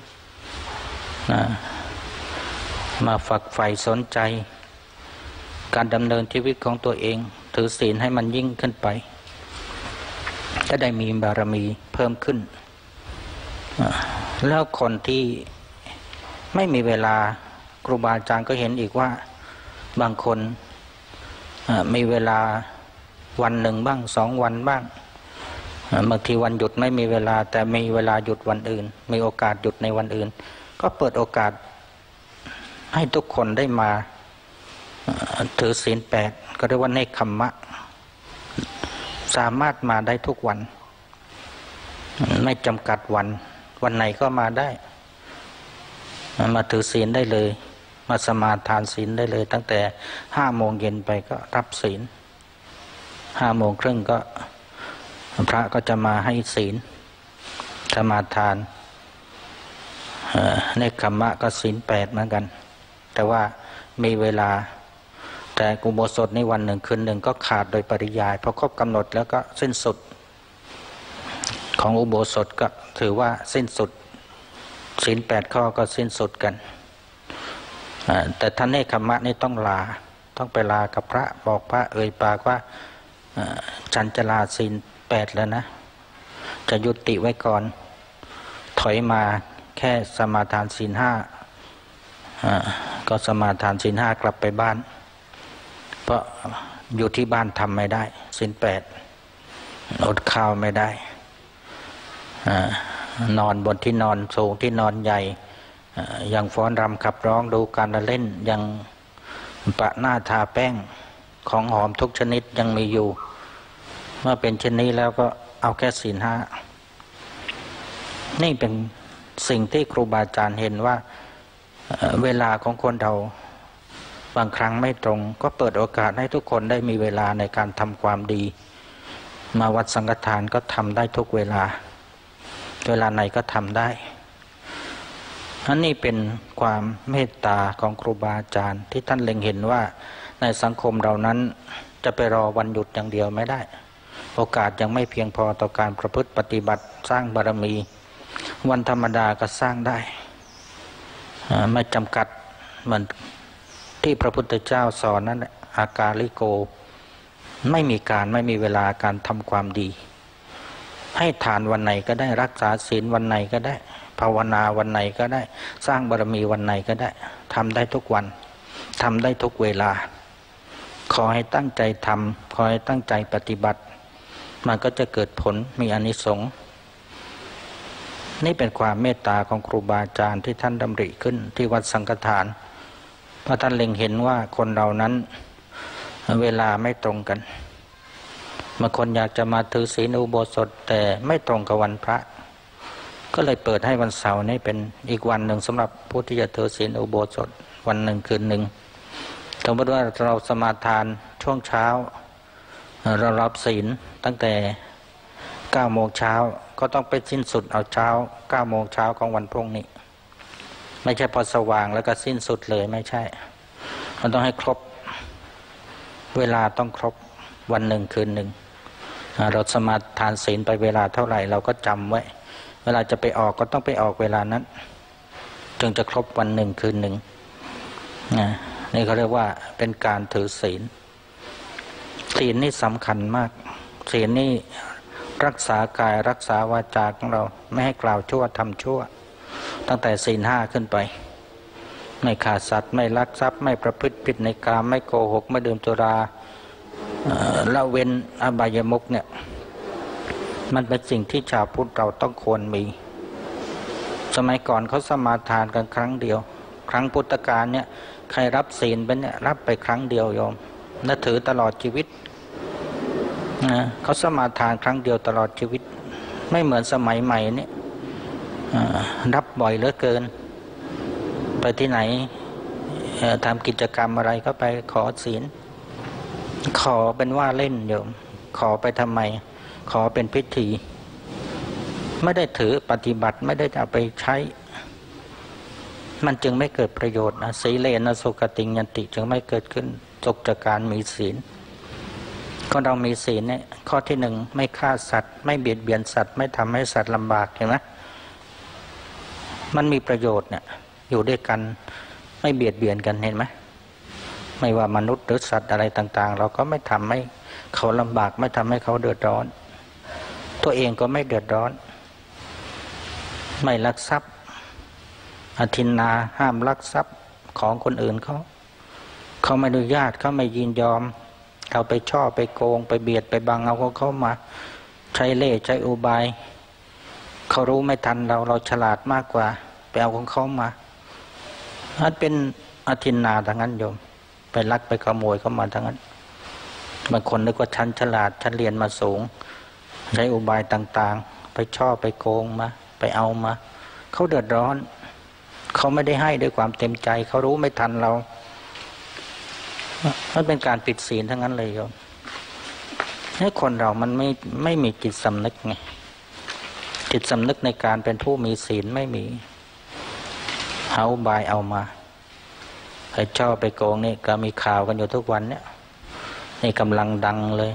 มาฝักใฝ่สนใจการดำเนินชีวิตของตัวเองถือศีลให้มันยิ่งขึ้นไปจะได้มีบารมีเพิ่มขึ้นแล้วคนที่ไม่มีเวลาครูบาอาจารย์ก็เห็นอีกว่าบางคนมีเวลาวันหนึ่งบ้าง2 วันบ้างบางทีวันหยุดไม่มีเวลาแต่มีเวลาหยุดวันอื่นมีโอกาสหยุดในวันอื่นก็เปิดโอกาสให้ทุกคนได้มาถือศีล 8ก็เรียกว่าเนกขัมมะสามารถมาได้ทุกวันไม่จำกัดวันไหนก็มาได้มาถือศีลได้เลยมาสมาทานศีลได้เลยตั้งแต่5 โมงเย็นไปก็รับศีล5 โมงครึ่งก็พระก็จะมาให้ศีลสมาทานเนกขัมมะก็ศีล 8เหมือนกันแต่ว่ามีเวลาแต่อุโบสถในวันหนึ่งคืนหนึ่งก็ขาดโดยปริยายพอครบกำหนดแล้วก็สิ้นสุดของอุโบสถก็ถือว่าสิ้นสุดศีล 8 ข้อก็สิ้นสุดกันแต่ท่านเนกขัมมะนี่ต้องไปลากับพระบอกพระปากว่าฉันจะลาศีล 8แล้วนะจะยุติไว้ก่อนถอยมาแค่สมาทานศีล 5ก็สมาทานศีล 5กลับไปบ้านเพราะอยู่ที่บ้านทำไม่ได้ศีล 8อดข้าวไม่ได้นอนบนที่นอนสูงที่นอนใหญ่ยังฟ้อนรำขับร้องดูการละเล่นยังปะหน้าทาแป้งของหอมทุกชนิดยังมีอยู่เมื่อเป็นเช่นนี้แล้วก็เอาแค่ศีล 5นี่เป็นสิ่งที่ครูบาอาจารย์เห็นว่าเวลาของคนเราบางครั้งไม่ตรงก็เปิดโอกาสให้ทุกคนได้มีเวลาในการทำความดีมาวัดสังฆทานก็ทำได้ทุกเวลาไหนก็ทำได้อันนี้เป็นความเมตตาของครูบาอาจารย์ที่ท่านเล็งเห็นว่าในสังคมเรานั้นจะไปรอวันหยุดอย่างเดียวไม่ได้โอกาสยังไม่เพียงพอต่อการประพฤติปฏิบัติสร้างบารมีวันธรรมดาก็สร้างได้ไม่จำกัดเหมือนที่พระพุทธเจ้าสอนนั้นอากาลิโกไม่มีเวลาการทำความดีให้ทานวันไหนก็ได้รักษาศีลวันไหนก็ได้ภาวนาวันไหนก็ได้สร้างบารมีวันไหนก็ได้ทำได้ทุกวันทำได้ทุกเวลาขอให้ตั้งใจทำขอให้ตั้งใจปฏิบัติมันก็จะเกิดผลมีอานิสงส์นี่เป็นความเมตตาของครูบาอาจารย์ที่ท่านดำริขึ้นที่วัดสังฆทานเพราะท่านเล็งเห็นว่าคนเรานั้นเวลาไม่ตรงกันบางคนอยากจะมาถือศีลอุโบสถแต่ไม่ตรงกับวันพระก็เลยเปิดให้วันเสาร์นี้เป็นอีกวันหนึ่งสำหรับผู้ที่จะถือศีลอุโบสถวันหนึ่งคืนหนึ่งสมมติว่าเราสมาทานช่วงเช้าเรารับศีลตั้งแต่9 โมงเช้าก็ต้องไปสิ้นสุดเอาเช้า9 โมงเช้าของวันพรุ่งนี้ไม่ใช่พอสว่างแล้วก็สิ้นสุดเลยไม่ใช่มันต้องให้ครบเวลาต้องครบวันหนึ่งคืนหนึ่งเราสมาทานศีลไปเวลาเท่าไหร่เราก็จำไว้เวลาจะไปออกก็ต้องไปออกเวลานั้นจึงจะครบวันหนึ่งคืนหนึ่งนี่เขาเรียกว่าเป็นการถือศีลศีลนี่สำคัญมากศีลนี่รักษากายรักษาวาจาของเราไม่ให้กล่าวชั่วทำชั่วตั้งแต่ศีล 5ขึ้นไปไม่ฆ่าสัตว์ไม่ลักทรัพย์ไม่ประพฤติผิดในกามไม่โกหกไม่ดื่มสุราละเว้นอบายมุขเนี่ยมันเป็นสิ่งที่ชาวพุทธเราต้องควรมีสมัยก่อนเขาสมาทานกันครั้งเดียวครั้งพุทธกาลเนี่ยใครรับศีลไปเนี่ยรับไปครั้งเดียวโยมและถือตลอดชีวิตเขาสมาทานครั้งเดียวตลอดชีวิตไม่เหมือนสมัยใหม่นี่รับบ่อยเหลือเกินไปที่ไหนทำกิจกรรมอะไรก็ไปขอศีลขอเป็นว่าเล่นโยมขอไปทำไมขอเป็นพิธีไม่ได้ถือปฏิบัติไม่ได้เอาไปใช้มันจึงไม่เกิดประโยชน์นะสีเลนะสุขติยันติจึงไม่เกิดขึ้นจบจากการมีศีลก็เรามีศีลเนี่ยข้อที่หนึ่งไม่ฆ่าสัตว์ไม่เบียดเบียนสัตว์ไม่ทำให้สัตว์ลำบากเห็นไหมมันมีประโยชน์เนี่ยอยู่ด้วยกันไม่เบียดเบียนกันเห็นไหมไม่ว่ามนุษย์หรือสัตว์อะไรต่างๆเราก็ไม่ทำให้เขาลำบากไม่ทำให้เขาเดือดร้อนตัวเองก็ไม่เดือดร้อนไม่ลักทรัพย์อทินนาห้ามลักทรัพย์ของคนอื่นเขาไม่อนุญาตเขาไม่ยินยอมเขาไปช่อไปโกงไปเบียดไปบังเอาเขามาใช้เล่ห์ใช้อุบายเขารู้ไม่ทันเราฉลาดมากกว่าไปเอาของเขามานั่นเป็นอทินนาทั้งนั้นโยมไปลักไปขโมยเข้ามาทั้งนั้นบางคนนึกว่าฉันฉลาดฉันเรียนมาสูงใช้อุบายต่างๆไปช่อไปโกงมาไปเอามาเขาเดือดร้อนเขาไม่ได้ให้ด้วยความเต็มใจเขารู้ไม่ทันเรามันเป็นการผิดศีลทั้งนั้นเลยโยมให้คนเรามันไม่มีจิตสำนึกไงจิตสำนึกในการเป็นผู้มีศีลไม่มีหาอุบายเอามาไปช่อไปโกงนี่ก็มีข่าวกันอยู่ทุกวันเนี่ยนี่กำลังดังเลย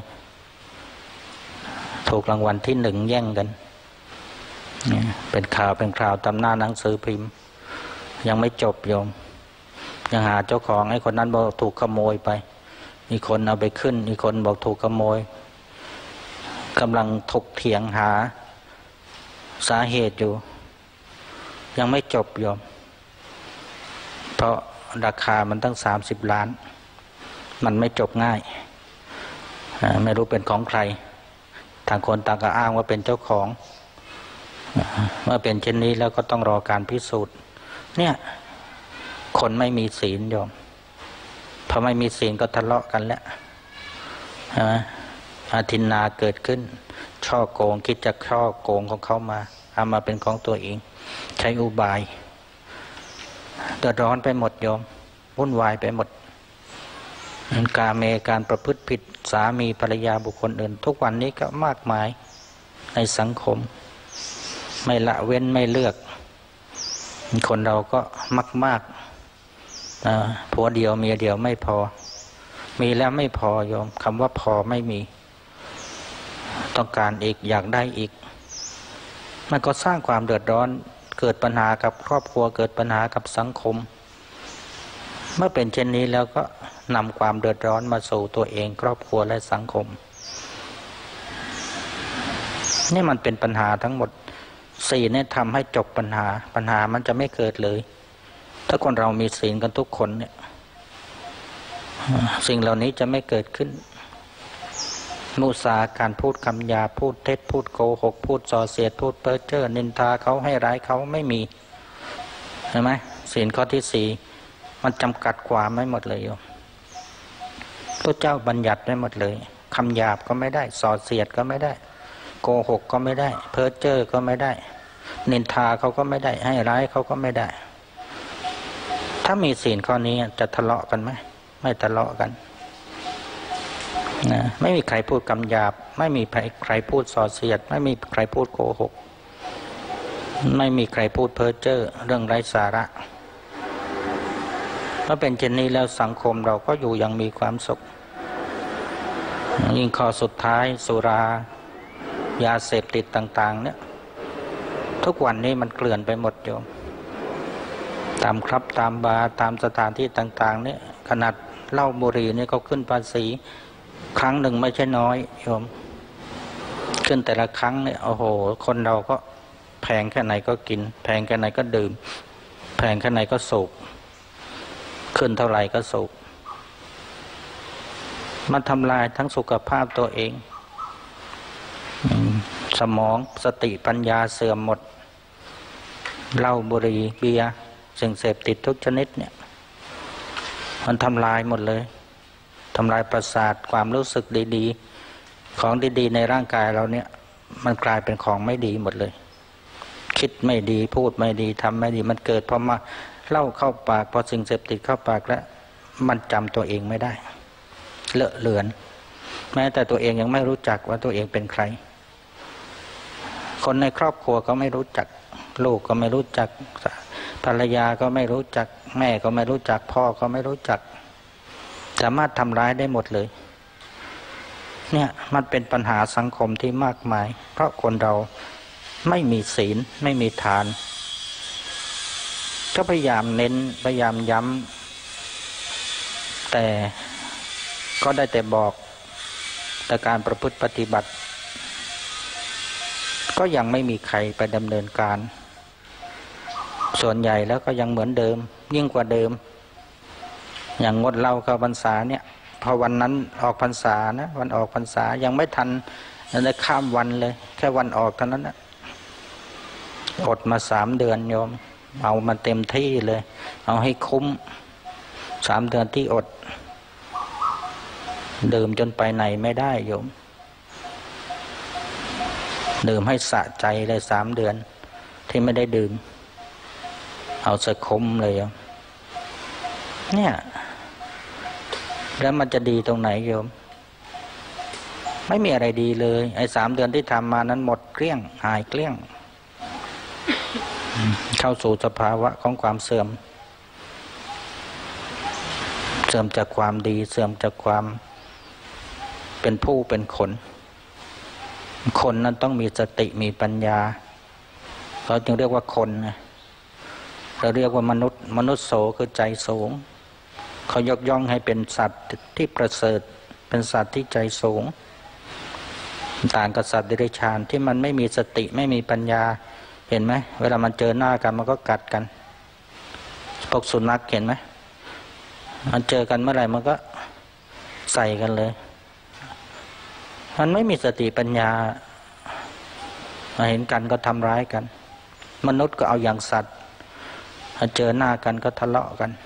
ถูกรางวัลที่ 1แย่งกันเป็นข่าวเป็นคราวตำหน้าหนังสือพิมพ์ยังไม่จบโยมยังหาเจ้าของไอ้คนนั้นบอกถูกขโมยไปมีคนเอาไปขึ้นมีคนบอกถูกขโมยกำลังถกเถียงหาสาเหตุอยู่ยังไม่จบโยมเพราะราคามันตั้ง30 ล้านมันไม่จบง่ายไม่รู้เป็นของใครต่างคนต่างก็อ้างว่าเป็นเจ้าของเมื่อเป็นเช่นนี้แล้วก็ต้องรอการพิสูจน์เนี่ยคนไม่มีศีลโยมพอไม่มีศีลก็ทะเลาะกันแล้วอาทินนาเกิดขึ้นช่อโกงคิดจะช่อโกงของเขามาเอามาเป็นของตัวเองใช้อุบายเดือดร้อนไปหมดโยมวุ่นวายไปหมดกาเมการประพฤติผิดสามีภรรยาบุคคลอื่นทุกวันนี้ก็มากมายในสังคมไม่ละเว้นไม่เลือกคนเราก็มากผัวเดียวเมียเดียวไม่พอมีแล้วไม่พอโยมคำว่าพอไม่มีต้องการอีกอยากได้อีกมันก็สร้างความเดือดร้อนเกิดปัญหากับครอบครัวเกิดปัญหากับสังคมเมื่อเป็นเช่นนี้แล้วก็นำความเดือดร้อนมาสู่ตัวเองครอบครัวและสังคมนี่มันเป็นปัญหาทั้งหมดศีลเนี่ยทำให้จบปัญหามันจะไม่เกิดเลยถ้าคนเรามีศีลกันทุกคนเนี่ยสิ่งเหล่านี้จะไม่เกิดขึ้นมุสาการพูดคำหยาพูดเท็จพูดโกหกพูดส่อเสียดพูดเพ้อเจ้อนินทาเขาให้ร้ายเขาไม่มีเห็นไหมศีลข้อที่สี่มันจำกัดความไม่หมดเลยโยมพระเจ้าบัญญัติได้หมดเลยคำหยาบก็ไม่ได้ส่อเสียดก็ไม่ได้โกหกก็ไม่ได้เพ้อเจ้อก็ไม่ได้นินทาเขาก็ไม่ได้ให้ร้ายเขาก็ไม่ได้ถ้ามีศีลข้อนี้จะทะเลาะกันไหมไม่ทะเลาะกันนะไม่มีใครพูดคำหยาบไม่มีใครพูดส่อเสียดไม่มีใครพูดโกหกไม่มีใครพูดเพ้อเจ้อเรื่องไร้สาระเมื่อเป็นเช่นนี้แล้วสังคมเราก็อยู่อย่างมีความสุขยิ่งข้อสุดท้ายสุรายาเสพติดต่างๆเนี่ยทุกวันนี้มันเกลื่อนไปหมดโยมตามครับตามบาร์ตามสถานที่ต่างๆเนี่ยขนาดเหล้าบุหรี่นี่เขาขึ้นภาษีครั้งหนึ่งไม่ใช่น้อยโยมขึ้นแต่ละครั้งเนี่ยโอ้โหคนเราก็แพงแค่ไหนก็กินแพงแค่ไหนก็ดื่มแพงแค่ไหนก็สูบขึ้นเท่าไหร่ก็สูบมันทำลายทั้งสุขภาพตัวเองสมองสติปัญญาเสื่อมหมดเหล้าบุหรี่เบียร์สิ่งเสพติดทุกชนิดเนี่ยมันทำลายหมดเลยทำลายประสาทความรู้สึกดีๆของดีๆในร่างกายเราเนี่ยมันกลายเป็นของไม่ดีหมดเลยคิดไม่ดีพูดไม่ดีทำไม่ดีมันเกิดเพราะมาเหล้าเข้าปากพอสิ่งเสพติดเข้าปากแล้วมันจำตัวเองไม่ได้เลอะเลือนแม้แต่ตัวเองยังไม่รู้จักว่าตัวเองเป็นใครคนในครอบครัวก็ไม่รู้จักลูกก็ไม่รู้จักภรรยาก็ไม่รู้จักแม่ก็ไม่รู้จักพ่อก็ไม่รู้จักสามารถทำร้ายได้หมดเลยเนี่ยมันเป็นปัญหาสังคมที่มากมายเพราะคนเราไม่มีศีลไม่มีทานก็พยายามเน้นพยายามย้ำแต่ก็ได้แต่บอกแต่การประพฤติปฏิบัติก็ยังไม่มีใครไปดำเนินการส่วนใหญ่แล้วก็ยังเหมือนเดิมยิ่งกว่าเดิมอย่างงดเหล้าเข้าพรรษาเนี่ยพอวันนั้นออกพรรษานะวันออกพรรษายังไม่ทันได้ข้ามวันเลยแค่วันออกเท่านั้นนะอดมา3 เดือนโยมเอามาเต็มที่เลยเอาให้คุ้ม3 เดือนที่อดดื่มจนไปไหนไม่ได้โยมดื่มให้สะใจเลย3 เดือนที่ไม่ได้ดื่มเอาสะคุ้มเลยเนี่ยแล้วมันจะดีตรงไหนโยมไม่มีอะไรดีเลยไอ้3 เดือนที่ทำมานั้นหมดเกลี้ยงหายเกลี้ยงเข้าสู่สภาวะของความเสื่อมจากความดีเสื่อมจากความเป็นผู้เป็นคนนั้นต้องมีสติมีปัญญาเขาจึงเรียกว่าคนนะเราเรียกว่ามนุษย์โสคือใจสูงเขายกย่องให้เป็นสัตว์ที่ประเสริฐเป็นสัตว์ที่ใจสูงต่างกับสัตว์เดรัจฉานที่มันไม่มีสติไม่มีปัญญาเห็นไหมเวลามันเจอหน้ากันมันก็กัดกันพวกสุนัขเห็นไหมมันเจอกันเมื่อไหร่มันก็ใส่กันเลยมันไม่มีสติปัญญามาเห็นกันก็ทำร้ายกันมนุษย์ก็เอาอย่างสัตว์เจอหน้ากันก็ทะเลาะกัน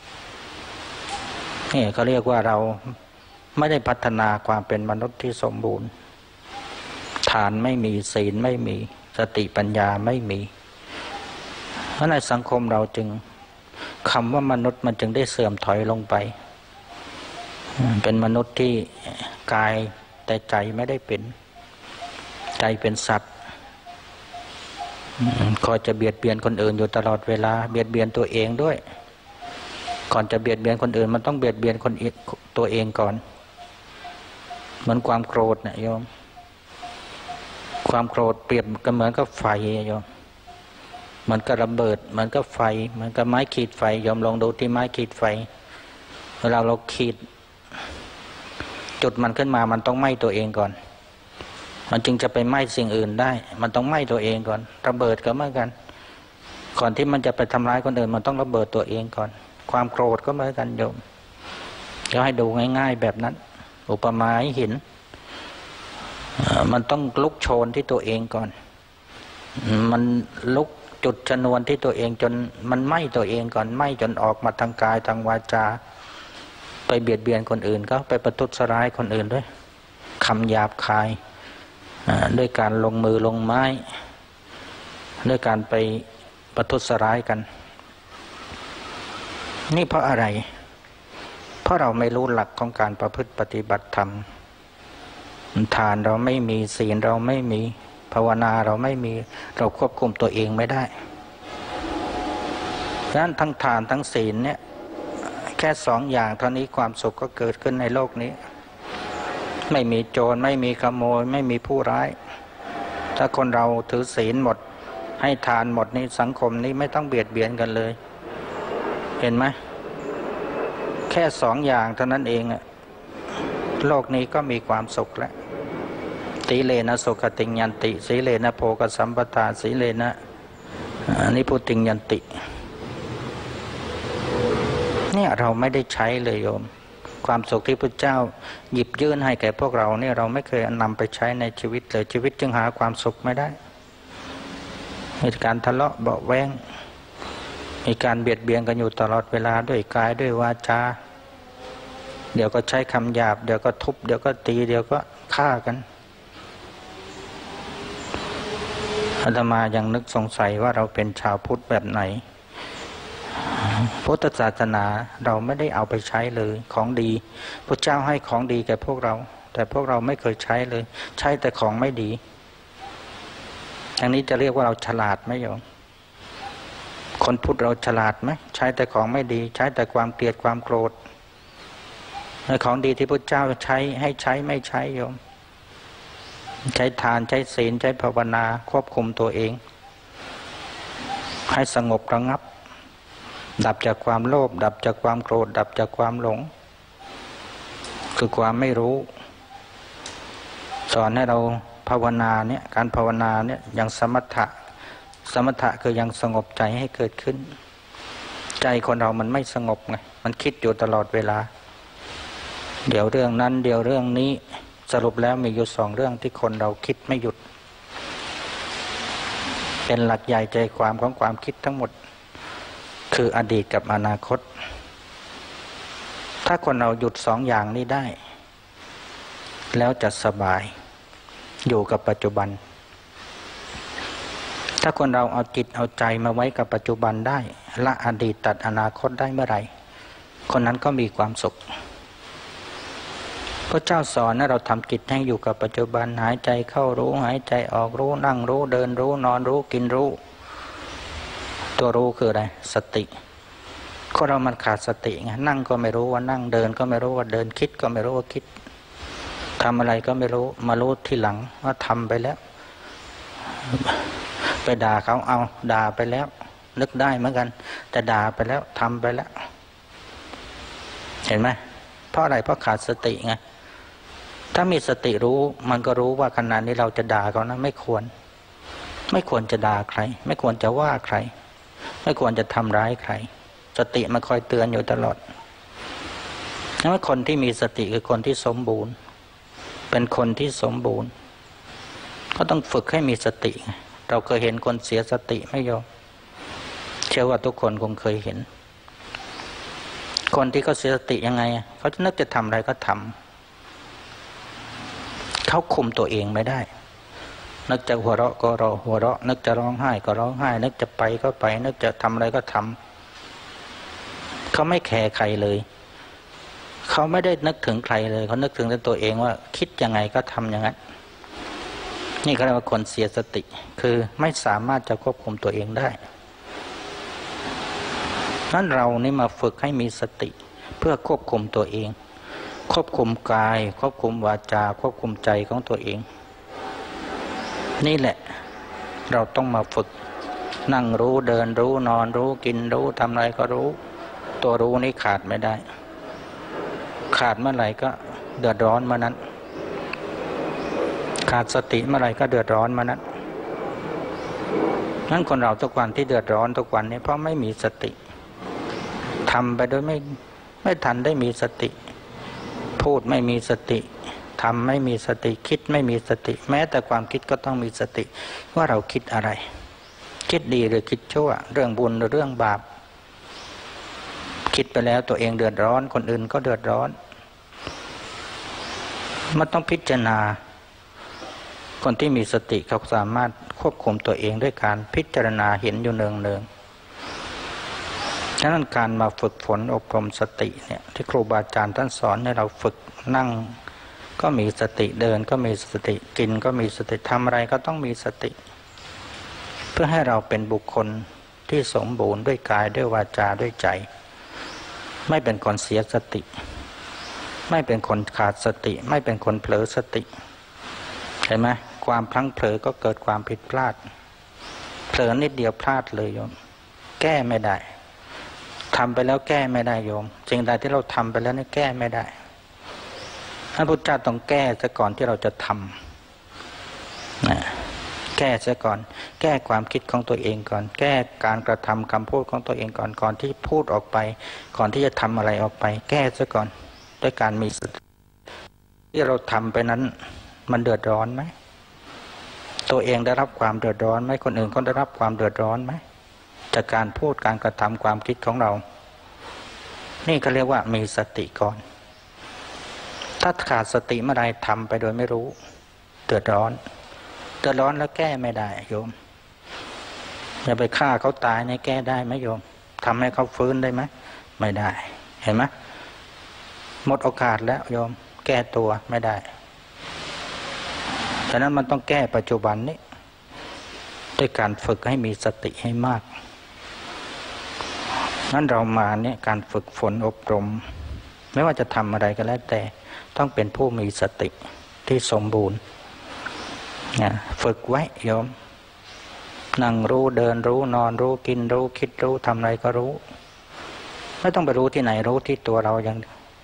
นี่เขาเรียกว่าเราไม่ได้พัฒนาความเป็นมนุษย์ที่สมบูรณ์ฐานไม่มีศีลไม่มีสติปัญญาไม่มีเพราะในสังคมเราจึงคำว่ามนุษย์มันจึงได้เสื่อมถอยลงไปเป็นมนุษย์ที่กายแต่ใจไม่ได้เป็นใจเป็นสัตว์คอยจะเบียดเบียนคนอื่นอยู่ตลอดเวลาเบียดเบียนตัวเองด้วยก่อนจะเบียดเบียนคนอื่นมันต้องเบียดเบียนตัวเองก่อนเหมือนความโกรธนะโยมความโกรธเปรียบก็เหมือนกับไฟโยมเหมือนกับระเบิดเหมือนกับไฟเหมือนกับไม้ขีดไฟโยมลองดูที่ไม้ขีดไฟเวลาเราขีดจุดมันขึ้นมามันต้องไหม้ตัวเองก่อนมันจึงจะไปไหม้สิ่งอื่นได้มันต้องไหม้ตัวเองก่อนระเบิดก็เหมือนกันก่อนที่มันจะไปทำร้ายคนอื่นมันต้องระเบิดตัวเองก่อนความโกรธก็เหมือนกันโยมก็ให้ดูง่ายๆแบบนั้นอุปมาให้เห็นมันต้องลุกโชนที่ตัวเองก่อนมันลุกจุดชนวนที่ตัวเองจนมันไหม้ตัวเองก่อนไหม้จนออกมาทางกายทางวาจาไปเบียดเบียนคนอื่นก็ไปประทุษร้ายคนอื่นด้วยคำหยาบคายด้วยการลงมือลงไม้ด้วยการไปประทุษร้ายกันนี่เพราะอะไรเพราะเราไม่รู้หลักของการประพฤติปฏิบัติธรรมทานเราไม่มีศีลเราไม่มีภาวนาเราไม่มีเราควบคุมตัวเองไม่ได้ดังนั้นทั้งทานทั้งศีลเนี่ยแค่สองอย่างเท่านี้ความสุขก็เกิดขึ้นในโลกนี้ไม่มีโจรไม่มีขโมยไม่มีผู้ร้ายถ้าคนเราถือศีลหมดให้ทานหมดนี่สังคมนี้ไม่ต้องเบียดเบียนกันเลยเห็นไหมแค่สองอย่างเท่านั้นเองโลกนี้ก็มีความสุขแล้วสีเลนะสุขติงยันติสีเลนะโภคสัมปทาสีเลนะนิพุติงยันติเนี่ยเราไม่ได้ใช้เลยโยมความสุขที่พระเจ้าหยิบยื่นให้แก่พวกเราเนี่ยเราไม่เคยนำไปใช้ในชีวิตเลยชีวิตจึงหาความสุขไม่ได้มีการทะเลาะเบาะแว้งมีการเบียดเบียนกันอยู่ตลอดเวลาด้วยกายด้วยวาจาเดี๋ยวก็ใช้คำหยาบเดี๋ยวก็ทุบเดี๋ยวก็ตีเดี๋ยวก็ฆ่ากันอาตมายังนึกสงสัยว่าเราเป็นชาวพุทธแบบไหนพุทธศาสนาเราไม่ได้เอาไปใช้เลยของดีพระเจ้าให้ของดีแก่พวกเราแต่พวกเราไม่เคยใช้เลยใช้แต่ของไม่ดีอย่างนี้จะเรียกว่าเราฉลาดไหมโยมคนพุทธเราฉลาดไหมใช้แต่ของไม่ดีใช้แต่ความเกลียดความโกรธของดีที่พระเจ้าใช้ให้ใช้ไม่ใช้โยมใช้ทานใช้ศีลใช้ภาวนาควบคุมตัวเองให้สงบระงับดับจากความโลภดับจากความโกรธดับจากความหลงคือความไม่รู้สอนให้เราภาวนาเนี่ยการภาวนาเนี่ยยังสมถะคือยังสงบใจให้เกิดขึ้นใจคนเรามันไม่สงบไงมันคิดอยู่ตลอดเวลาเดี๋ยวเรื่องนั้นเดี๋ยวเรื่องนี้สรุปแล้วมีอยู่สองเรื่องที่คนเราคิดไม่หยุดเป็นหลักใหญ่ใจความของความคิดทั้งหมดคืออดีตกับอนาคตถ้าคนเราหยุดสองอย่างนี้ได้แล้วจะสบายอยู่กับปัจจุบันถ้าคนเราเอาจิตเอาใจมาไว้กับปัจจุบันได้ละอดีตตัดอนาคตได้เมื่อไหร่คนนั้นก็มีความสุขพระเจ้าสอนให้เราทำจิตให้อยู่กับปัจจุบันหายใจเข้ารู้หายใจออกรู้นั่งรู้เดินรู้นอนรู้กินรู้ตัวรู้คืออะไรสติคนเรามันขาดสติไงนั่งก็ไม่รู้ว่านั่งเดินก็ไม่รู้ว่าเดินคิดก็ไม่รู้ว่าคิดทำอะไรก็ไม่รู้มารู้ทีหลังว่าทำไปแล้วไปด่าเขาเอาด่าไปแล้วนึกได้เหมือนกันแต่ด่าไปแล้วทำไปแล้วเห็นไหมเพราะอะไรเพราะขาดสติไงถ้ามีสติรู้มันก็รู้ว่าขณะนี้เราจะด่าเขานะไม่ควรจะด่าใครไม่ควรจะว่าใครไม่ควรจะทำร้ายใครสติมันคอยเตือนอยู่ตลอดนั่นคนที่มีสติคือคนที่สมบูรณ์เป็นคนที่สมบูรณ์ก็ต้องฝึกให้มีสติเราเคยเห็นคนเสียสติไหมโยมเชื่อว่าทุกคนคงเคยเห็นคนที่เขาเสียสติยังไงเขาจะนึกจะทำอะไรก็ทำเขาคุมตัวเองไม่ได้นึกจะหัวเราะก็หัวเราะนึกจะร้องไห้ก็ร้องไห้นึกจะไปก็ไปนึกจะทำอะไรก็ทำเขาไม่แคร์ใครเลยเขาไม่ได้นึกถึงใครเลยเขานึกถึงแต่ตัวเองว่าคิดยังไงก็ทำอย่างนั้นนี่เขาเรียกว่าคนเสียสติคือไม่สามารถจะควบคุมตัวเองได้นั้นเรานี่มาฝึกให้มีสติเพื่อควบคุมตัวเองควบคุมกายควบคุมวาจาควบคุมใจของตัวเองนี่แหละเราต้องมาฝึกนั่งรู้เดินรู้นอนรู้กินรู้ทำอะไรก็รู้ตัวรู้นี้ขาดไม่ได้ขาดเมื่อไหร่ก็เดือดร้อนเมื่อนั้นขาดสติเมื่อไหร่ก็เดือดร้อนเมื่อนั้นงั้นคนเราทุกวันที่เดือดร้อนทุกวันนี้เพราะไม่มีสติทำไปโดยไม่ทันได้มีสติพูดไม่มีสติทำไม่มีสติคิดไม่มีสติแม้แต่ความคิดก็ต้องมีสติว่าเราคิดอะไรคิดดีหรือคิดชั่วเรื่องบุญหรือเรื่องบาปคิดไปแล้วตัวเองเดือดร้อนคนอื่นก็เดือดร้อนมันต้องพิจารณาคนที่มีสติเขาสามารถควบคุมตัวเองด้วยการพิจารณาเห็นอยู่เนืองๆฉะนั้นการมาฝึกฝนอบรมสติเนี่ยที่ครูบาอาจารย์ท่านสอนให้เราฝึกนั่งก็มีสติเดินก็มีสติกินก็มีสติทำอะไรก็ต้องมีสติเพื่อให้เราเป็นบุคคลที่สมบูรณ์ด้วยกายด้วยวาจาด้วยใจไม่เป็นคนเสียสติไม่เป็นคนขาดสติไม่เป็นคนเผลอสติเห็นไหมความพลั้งเผลอก็เกิดความผิดพลาดเผลอนิดเดียวพลาดเลยโยมแก้ไม่ได้ทำไปแล้วแก้ไม่ได้โยมสิ่งใดที่เราทำไปแล้วนี่แก้ไม่ได้พระพุทธเจ้าต้องแก้ซะก่อนที่เราจะทำนะแก้ซะก่อนแก้ความคิดของตัวเองก่อนแก้การกระทำคำพูดของตัวเองก่อนที่พูดออกไปก่อนที่จะทำอะไรออกไปแก้ซะก่อนด้วยการมีสติที่เราทำไปนั้นมันเดือดร้อนไหมตัวเองได้รับความเดือดร้อนไหมคนอื่นก็ได้รับความเดือดร้อนไหมจากการพูดการกระทำความคิดของเรานี่เขาเรียกว่ามีสติก่อนถ้าขาดสติเมื่อไรทำไปโดยไม่รู้เดือดร้อนแล้วแก้ไม่ได้โยมอย่าไปฆ่าเขาตายเนี่ยแก้ได้ไหมโยมทำให้เขาฟื้นได้ไหมไม่ได้เห็นไหมหมดโอกาสแล้วโยมแก้ตัวไม่ได้ฉะนั้นมันต้องแก้ปัจจุบันนี้ด้วยการฝึกให้มีสติให้มากนั้นเรามาเนี่ยการฝึกฝนอบรมไม่ว่าจะทำอะไรก็แล้วแต่ต้องเป็นผู้มีสติที่สมบูรณ์ฝึกไว้โยมนั่งรู้เดินรู้นอนรู้กินรู้คิดรู้ทำอะไรก็รู้ไม่ต้องไปรู้ที่ไหนรู้ที่ตัวเราอย่าง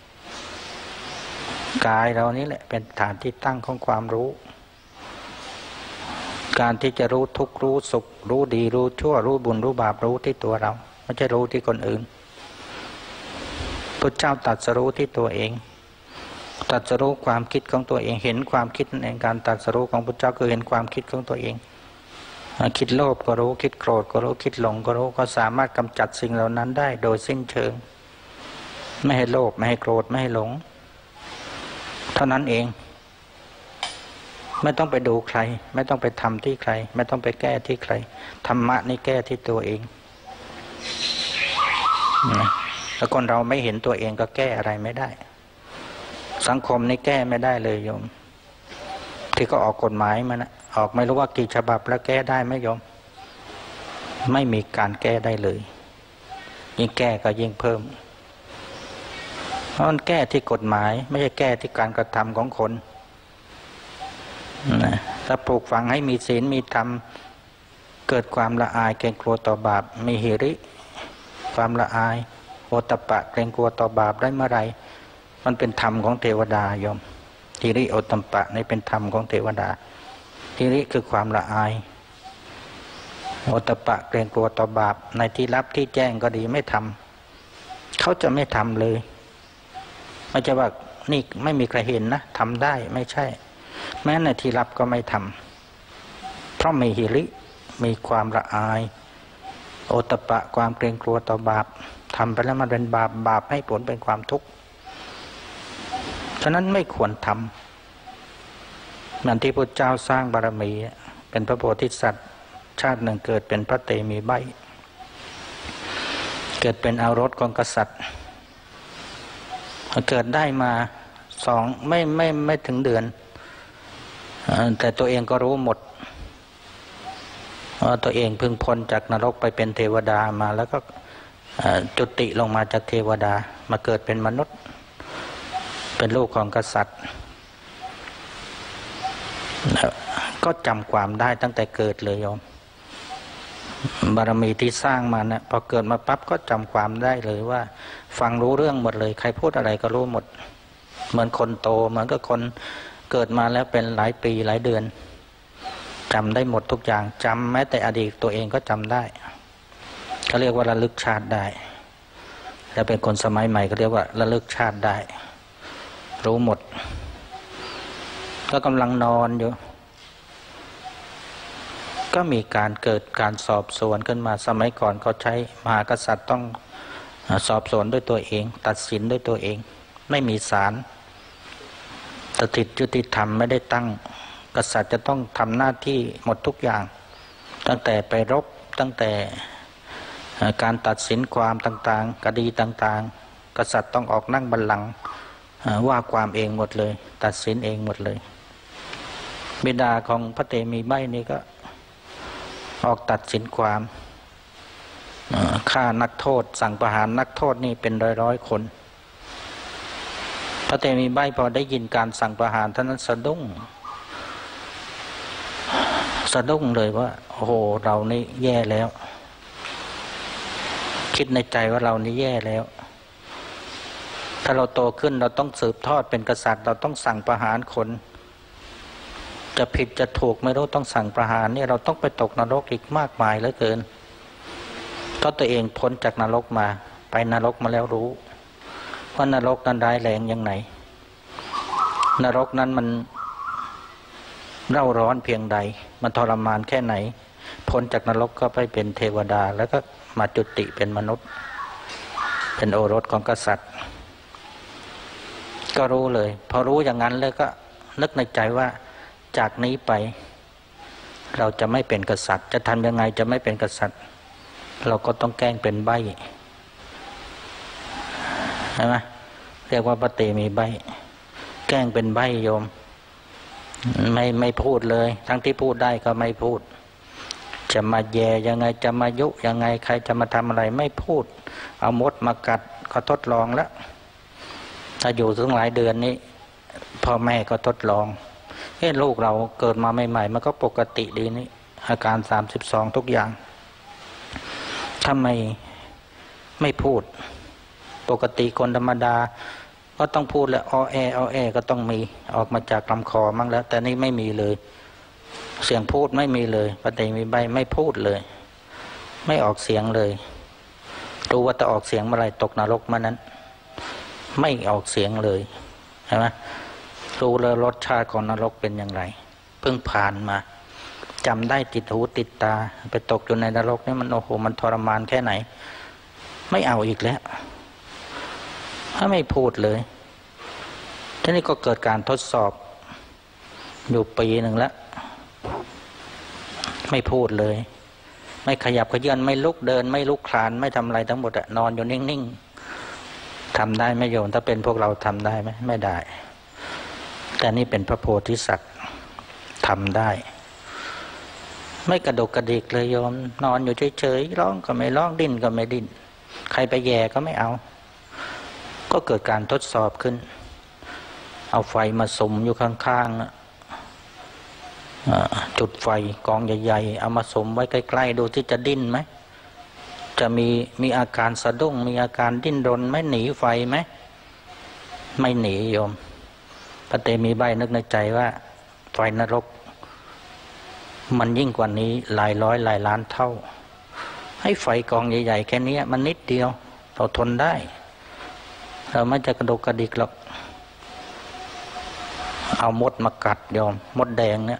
กายเรานี่แหละเป็นฐานที่ตั้งของความรู้การที่จะรู้ทุกข์รู้สุขรู้ดีรู้ชั่วรู้บุญรู้บาปรู้ที่ตัวเราไม่ใช่รู้ที่คนอื่นพุทธเจ้าตรัสรู้ที่ตัวเองตรัสรู้ความคิดของตัวเองเห็นความคิดในการตรัสรู้ของพุทธเจ้าคือเห็นความคิดของตัวเองคิดโลภก็รู้คิดโกรธก็รู้คิดหลงก็รู้ก็สามารถกำจัดสิ่งเหล่านั้นได้โดยสิ้นเชิงไม่ให้โลภไม่ให้โกรธไม่ให้หลงเท่านั้นเองไม่ต้องไปดูใครไม่ต้องไปทำที่ใครไม่ต้องไปแก้ที่ใครธรรมะนี่แก้ที่ตัวเองถ้าคนเราไม่เห็นตัวเองก็แก้อะไรไม่ได้สังคมนี่แก้ไม่ได้เลยโยมที่ก็ออกกฎหมายมานะออกไม่รู้ว่ากี่ฉบับแล้วแก้ได้ไหมโยมไม่มีการแก้ได้เลยยิ่งแก้ก็ยิ่งเพิ่มเพราะมันแก้ที่กฎหมายไม่ใช่แก้ที่การกระทำของคนถ้าปลูกฝังให้มีศีลมีธรรมเกิดความละอายเกรงกลัวต่อบาปมีหิริความละอายโอตตัปปะเกรงกลัวต่อบาปได้เมื่อไรมันเป็นธรรมของเทวดาโยมหิริโอตตัปปะนี่เป็นธรรมของเทวดาหิริคือความละอายโอตตัปปะเกรงกลัวต่อบาปในที่ลับที่แจ้งก็ดีไม่ทำเขาจะไม่ทำเลยไม่ใช่ว่านี่ไม่มีใครเห็นนะทำได้ไม่ใช่แม้ในที่ลับก็ไม่ทำเพราะมีหิริมีความละอายโอตตัปปะความเกรงกลัวต่อบาปทำไปแล้วมันเป็นบาปให้ผลเป็นความทุกข์ฉะนั้นไม่ควรทำเหมือนที่พระเจ้าสร้างบารมีเป็นพระโพธิสัตว์ชาติหนึ่งเกิดเป็นพระเตมีใบเกิดเป็นโอรสของกษัตริย์เกิดได้มาไม่ถึงเดือนแต่ตัวเองก็รู้หมดว่าตัวเองพึงพ้นจากนรกไปเป็นเทวดามาแล้วก็จุติลงมาจากเทวดามาเกิดเป็นมนุษย์เป็นลูกของกษัตริย์ก็จำความได้ตั้งแต่เกิดเลยโยมบารมีที่สร้างมานะพอเกิดมาปั๊บก็จำความได้เลยว่าฟังรู้เรื่องหมดเลยใครพูดอะไรก็รู้หมดเหมือนคนโตเหมือนกับคนเกิดมาแล้วเป็นหลายปีหลายเดือนจำได้หมดทุกอย่างจำแม้แต่อดีตตัวเองก็จำได้เขาเรียกว่าระลึกชาติได้แล้วเป็นคนสมัยใหม่ก็เรียกว่าระลึกชาติได้รู้หมดก็กำลังนอนอยู่ก็มีการเกิดการสอบสวนขึ้นมาสมัยก่อนเขาใช้มหากษัตริย์ต้องสอบสวนด้วยตัวเองตัดสินด้วยตัวเองไม่มีศาลสถิตยุติธรรมไม่ได้ตั้งกษัตริย์จะต้องทำหน้าที่หมดทุกอย่างตั้งแต่ไปรบตั้งแต่การตัดสินความต่างๆคดีต่างๆกษัตริย์ต้องออกนั่งบัลลังก์ว่าความเองหมดเลยตัดสินเองหมดเลยบิดาของพระเตมีใบนี่ก็ออกตัดสินความฆ่านักโทษสั่งประหารนักโทษนี่เป็นร้อยๆคนพระเตมีใบพอได้ยินการสั่งประหารท่านนั้นสะดุ้งเลยว่าโอ้โหเรานี่แย่แล้วคิดในใจว่าเรานี่แย่แล้วถ้าเราโตขึ้นเราต้องสืบทอดเป็นกษัตริย์เราต้องสั่งประหารคนจะผิดจะถูกไม่รู้ต้องสั่งประหารเนี่ยเราต้องไปตกนรกอีกมากมายเหลือเกินเพราะตัวเองพ้นจากนรกมาไปนรกมาแล้วรู้ว่านรกนั้นร้ายแรงยังไงนรกนั้นมันเร่าร้อนเพียงใดมันทรมานแค่ไหนพ้นจากนรกก็ไปเป็นเทวดาแล้วก็มาจุติเป็นมนุษย์เป็นโอรสของกษัตริย์ก็รู้เลยพอรู้อย่างนั้นแล้วก็นึกในใจว่าจากนี้ไปเราจะไม่เป็นกษัตริย์จะทำยังไงจะไม่เป็นกษัตริย์เราก็ต้องแกล้งเป็นใบ้ใช่ไหมเรียกว่าพระเตมีใบ้แกล้งเป็นใบ้โยมไม่พูดเลยทั้งที่พูดได้ก็ไม่พูดจะมาแย่ยังไงจะมายุยังไงใครจะมาทำอะไรไม่พูดเอามดมากัดเขาทดลองแล้วถ้าอยู่ถึงหลายเดือนนี้พ่อแม่ก็ทดลองลูกเราเกิดมาใหม่ๆมันก็ปกติดีนี่อาการ32ทุกอย่างทำไมไม่พูดปกติคนธรรมดาก็ต้องพูดแล้วอ้อแอก็ต้องมีออกมาจากลำคอมั่งแล้วแต่นี่ไม่มีเลยเสียงพูดไม่มีเลยพระเตมีใบไม่พูดเลยไม่ออกเสียงเลยรู้ว่าจะออกเสียงเมื่อไรตกนรกเมื่อนั้นไม่ออกเสียงเลยใช่ไหมรู้เลยรสชาติของนรกเป็นอย่างไรเพิ่งผ่านมาจำได้ติดหูติดตาไปตกอยู่ในนรกนี่มันโอ้โหมันทรมานแค่ไหนไม่เอาอีกแล้วถ้าไม่พูดเลยทีนี้ก็เกิดการทดสอบอยู่ปีหนึ่งแล้วไม่พูดเลยไม่ขยับขยื่นไม่ลุกเดินไม่ลุกคลานไม่ทำอะไรทั้งหมดนอนอยู่นิ่งๆทำได้ไหมโยมถ้าเป็นพวกเราทำได้ไหมไม่ได้แต่นี่เป็นพระโพธิสัตว์ทำได้ไม่กระดกกระดิกเลยโยมนอนอยู่เฉยๆร้องก็ไม่ร้องดิ้นก็ไม่ดิ้นใครไปแย่ก็ไม่เอาก็เกิดการทดสอบขึ้นเอาไฟมาสุมอยู่ข้างๆจุดไฟกองใหญ่ๆเอามาสุมไว้ใกล้ๆดูที่จะดิ้นไหมจะมีอาการสะดุ้งมีอาการดิ้นรนไหมหนีไฟไหมไม่หนีโยมพระเตมีใบนึกในใจว่าไฟนรกมันยิ่งกว่านี้หลายร้อยหลายล้านเท่าให้ไฟกองใหญ่ๆแค่นี้มันนิดเดียวเราทนได้เราไม่จะกระดกกระดิกหรอกเอามดมากัดโยมมดแดงเนี่ย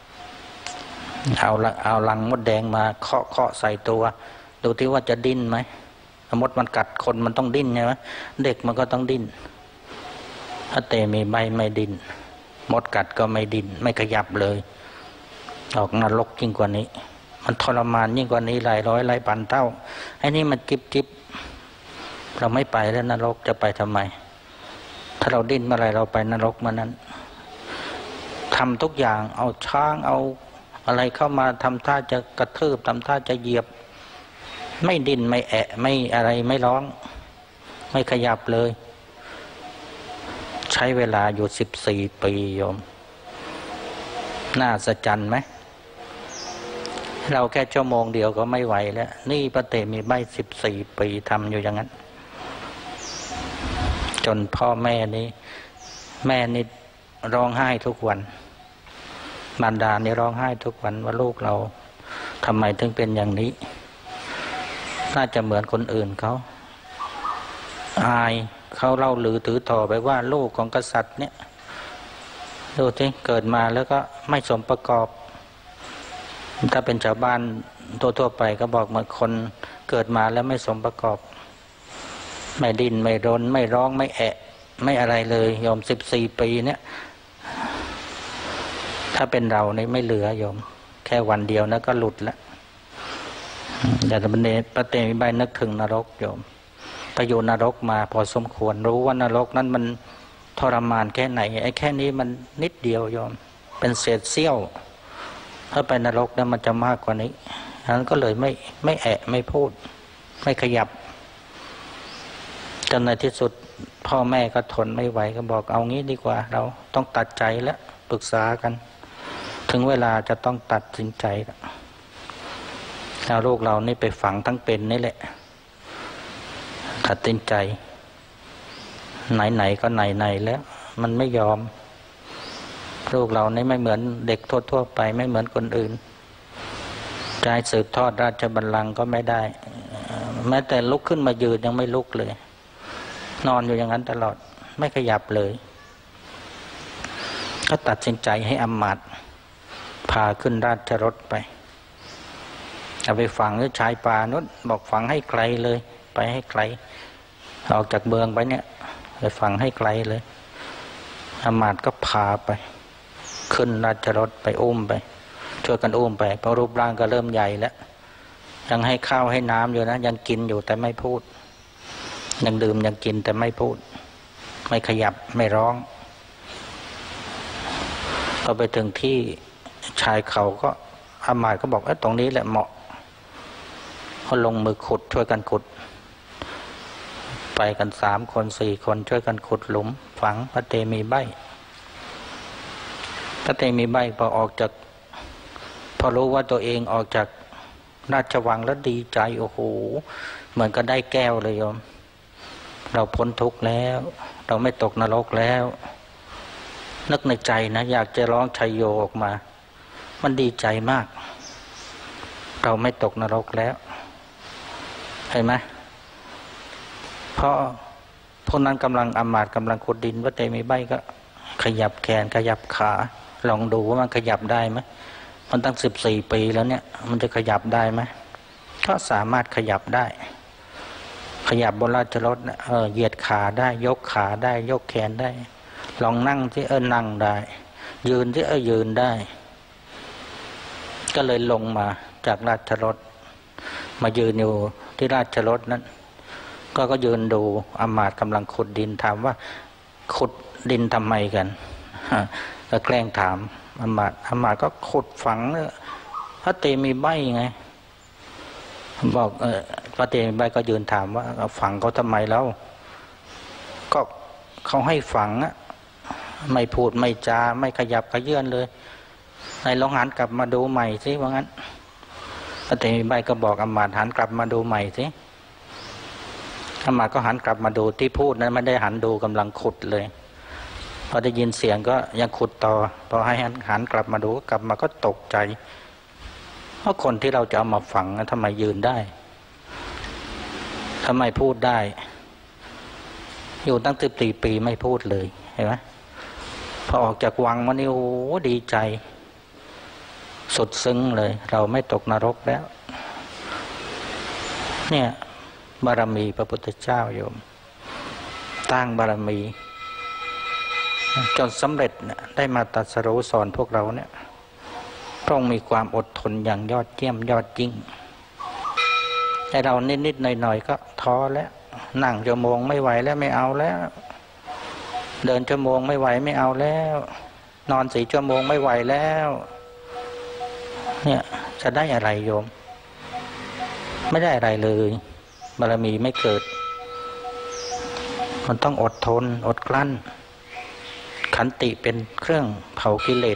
เอาลังมดแดงมาเคาะใส่ตัวดูที่ว่าจะดิ้นไหมมดมันกัดคนมันต้องดิ้นใช่ไหมเด็กมันก็ต้องดิ้นพระเตมีใบไม่ดิ้นมดกัดก็ไม่ดิ้นไม่ขยับเลยออกนรกยิ่งกว่านี้มันทรมานยิ่งกว่านี้หลายร้อยหลายพันเท่าไอ้นี่มันจิบเราไม่ไปแล้วนรกจะไปทำไมถ้าเราดิ้นเมื่อไรเราไปนรกเมื่อนั้นทำทุกอย่างเอาช้างเอาอะไรเข้ามาทำท่าจะกระทืบทำท่าจะเหยียบไม่ดิ้นไม่แอะไม่อะไรไม่ร้องไม่ขยับเลยใช้เวลาอยู่14 ปีโยมน่าสะใจไหมเราแค่ชั่วโมงเดียวก็ไม่ไหวแล้วนี่พระเตมีใบ14 ปีทำอยู่อย่างนั้นจนพ่อแม่นี่ร้องไห้ทุกวันมารดานี่ร้องไห้ทุกวันว่าลูกเราทำไมถึงเป็นอย่างนี้น่าจะเหมือนคนอื่นเขาอายเขาเล่าลือถือต่อไปว่าลูกของกษัตริย์เนี่ยดูที่เกิดมาแล้วก็ไม่สมประกอบถ้าเป็นชาวบ้านทั่วไปก็บอกเหมือนคนเกิดมาแล้วไม่สมประกอบไม่ดิ้นไม่รนไม่ร้องไม่แอะไม่อะไรเลยโยม14 ปีเนี่ยถ้าเป็นเราเนี่ยไม่เหลือโยมแค่วันเดียวนะก็หลุดแล้วแต่พระเตมีใบนึกถึงนรกโยมไปอยู่นรกมาพอสมควรรู้ว่านรกนั้นมันทรมานแค่ไหนไอ้แค่นี้มันนิดเดียวโยมเป็นเศษเสี้ยวถ้าไปนรกนั้นมันจะมากกว่านี้ฉะนั้นก็เลยไม่แอะไม่พูดไม่ขยับจนในที่สุดพ่อแม่ก็ทนไม่ไหวก็บอกเอางี้ดีกว่าเราต้องตัดใจแล้วปรึกษากันถึงเวลาจะต้องตัดสินใจแล้วลูกเรานี่ไปฝังทั้งเป็นนี่แหละตัดสินใจไหนๆก็ไหนๆแล้วมันไม่ยอมลูกเรานี่ไม่เหมือนเด็กทั่วๆไปไม่เหมือนคนอื่นจะให้สืบทอดราชบัลลังก์ก็ไม่ได้แม้แต่ลุกขึ้นมายืนยังไม่ลุกเลยนอนอยู่อย่างนั้นตลอดไม่ขยับเลยก็ตัดสินใจให้อำมาตย์พาขึ้นราชรถไปเอาไปฝังที่ชายป่านู้นบอกฝังให้ไกลเลยไปให้ไกลออกจากเมืองไปเนี่ยไปฝังให้ไกลเลยอำมาตย์ก็พาไปขึ้นราชรถไปอุ้มไปช่วยกันอุ้มไปเพราะรูปร่างก็เริ่มใหญ่แล้วยังให้ข้าวให้น้ำอยู่นะยังกินอยู่แต่ไม่พูดยังดื่มยังกินแต่ไม่พูดไม่ขยับไม่ร้องพอไปถึงที่ชายเขาก็อามาตย์ก็บอกตรงนี้แหละเหมาะเขาลงมือขุดช่วยกันขุดไปกัน3 คน4 คนช่วยกันขุดหลุมฝังพระเตมีใบพระเตมีใบพอรู้ว่าตัวเองออกจากราชวังแล้วดีใจโอ้โหเหมือนก็ได้แก้วเลยโยมเราพ้นทุกข์แล้วเราไม่ตกนรกแล้วนึกในใจนะอยากจะร้องชัยโยออกมามันดีใจมากเราไม่ตกนรกแล้วเห็นไหมเพราะพวกนั้นกำลังอำมาตย์กำลังขุดดินพระเตมีใบก็ขยับแขนขยับขาลองดูว่ามันขยับได้ไหมมันตั้ง14 ปีแล้วเนี่ยมันจะขยับได้ไหมก็สามารถขยับได้ขยับบนราชรถนะเหยียดขาได้ยกขาได้ยกแขนได้ลองนั่งที่นั่งได้ยืนที่ยืนได้ก็เลยลงมาจากราชรถมายืนอยู่ที่ราชรถนั้นก็ยืนดูอำมาตย์กำลังขุดดินถามว่าขุดดินทำไมกันก็แกล้งถามอำมาตย์ก็ขุดฝังพระเตมีใบไงบอกพระเตมีใบก็ยืนถามว่าฝังเขาทำไมแล้วก็เขาให้ฝังไม่พูดไม่จาไม่ขยับขยื่นเลยในลองหันกลับมาดูใหม่สิว่างั้นพระเตมีใบก็บอกอำมาตย์หันกลับมาดูใหม่สิอำมาตย์ก็หันกลับมาดูที่พูดนั้นไม่ได้หันดูกำลังขุดเลยพอได้ยินเสียงก็ยังขุดต่อพอให้หันกลับมาดูกลับมาก็ตกใจเพราะคนที่เราจะเอามาฝังทำไมยืนได้ทำไมพูดได้อยู่ตั้ง14 ปีไม่พูดเลยเห็นไหมพอออกจากวังมานี่โอ้ดีใจสุดซึ้งเลยเราไม่ตกนรกแล้วเนี่ยบารมีพระพุทธเจ้าโยมตั้งบารมีจนสำเร็จได้มาตรัสรู้สอนพวกเราเนี่ยพระองค์มีความอดทนอย่างยอดเยี่ยมยอดยิ่งให้เรานิดๆหน่อยๆก็ท้อแล้วนั่งชั่วโมงไม่ไหวแล้วไม่เอาแล้วเดินชั่วโมงไม่ไหวไม่เอาแล้วนอน4 ชั่วโมงไม่ไหวแล้วเนี่ยจะได้อะไรโยมไม่ได้อะไรเลยบารมีไม่เกิดมันต้องอดทนอดกลั้นขันติเป็นเครื่องเผากิเลส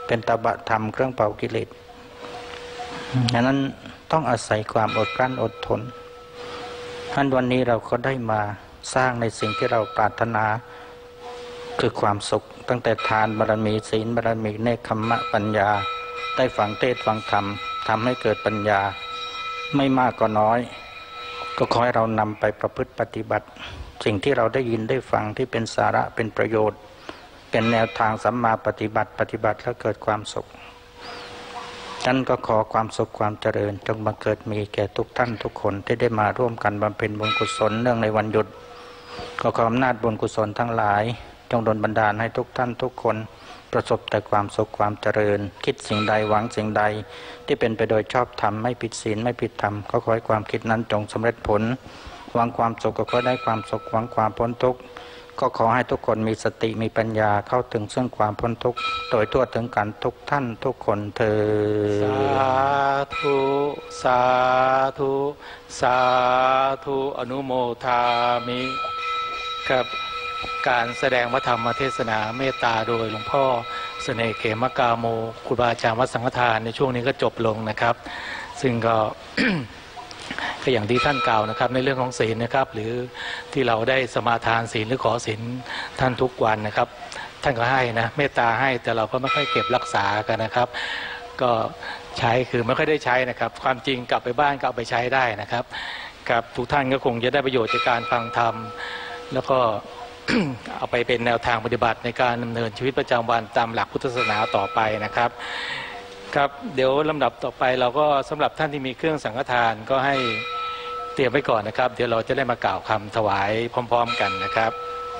เป็นตบะธรรมเครื่องเป่ากิเลสดังนั้นต้องอาศัยความอดกลั้นอดทนท่านวันนี้เราก็ได้มาสร้างในสิ่งที่เราปรารถนาคือความสุขตั้งแต่ทานบารมีศีลบารมีเนคขมมะปัญญาได้ฟังเทศน์ฟังธรรมทำให้เกิดปัญญาไม่มากก็น้อยก็ขอให้เรานำไปประพฤติปฏิบัติสิ่งที่เราได้ยินได้ฟังที่เป็นสาระเป็นประโยชน์เป็นแนวทางสัมมาปฏิบัติแล้วเกิดความสุขท่านก็ขอความสุขความเจริญจงบังเกิดมีแก่ทุกท่านทุกคนที่ได้มาร่วมกันบำเพ็ญบุญกุศลเนื่องในวันหยุดก็ขออำนาจบุญกุศลทั้งหลายจงดลบันดาลให้ทุกท่านทุกคนประสบแต่ความสุขความเจริญคิดสิ่งใดหวังสิ่งใดที่เป็นไปโดยชอบธรรมไม่ผิดศีลไม่ผิดธรรมก็ขอให้ความคิดนั้นจงสำเร็จผลหวังความสุขก็ขอได้ความสุขหวังความพ้นทุกข์ก็ขอให้ทุกคนมีสติมีปัญญาเข้าถึงซึ่งความพ้นทุกข์โดยทั่วถึงกันทุกท่านทุกคนเถิดสาธุสาธุสาธุอนุโมทามิครับการแสดงพระธรรมเทศนาเมตตาโดยหลวงพ่อเสน่ห์เขมกาโมครูบาอาจารย์วัดสังฆทานในช่วงนี้ก็จบลงนะครับซึ่งก็ ก็อย่างที่ท่านกล่าวนะครับในเรื่องของศีลนะครับหรือที่เราได้สมาทานศีลหรือขอศีลท่านทุกวันนะครับท่านก็ให้นะเมตตาให้แต่เราก็ไม่ค่อยเก็บรักษากันนะครับก็ใช้คือไม่ค่อยได้ใช้นะครับความจริงกลับไปบ้านก็เอาไปใช้ได้นะครับครับทุกท่านก็คงจะได้ประโยชน์จากการฟังธรรมแล้วก็ เอาไปเป็นแนวทางปฏิบัติในการดำเนินชีวิตประจำวันตามหลักพุทธศาสนาต่อไปนะครับครับเดี๋ยวลำดับต่อไปเราก็สำหรับท่านที่มีเครื่องสังฆทานก็ให้เตรียมไว้ก่อนนะครับเดี๋ยวเราจะได้มากล่าวคำถวายพร้อมๆกันนะครับ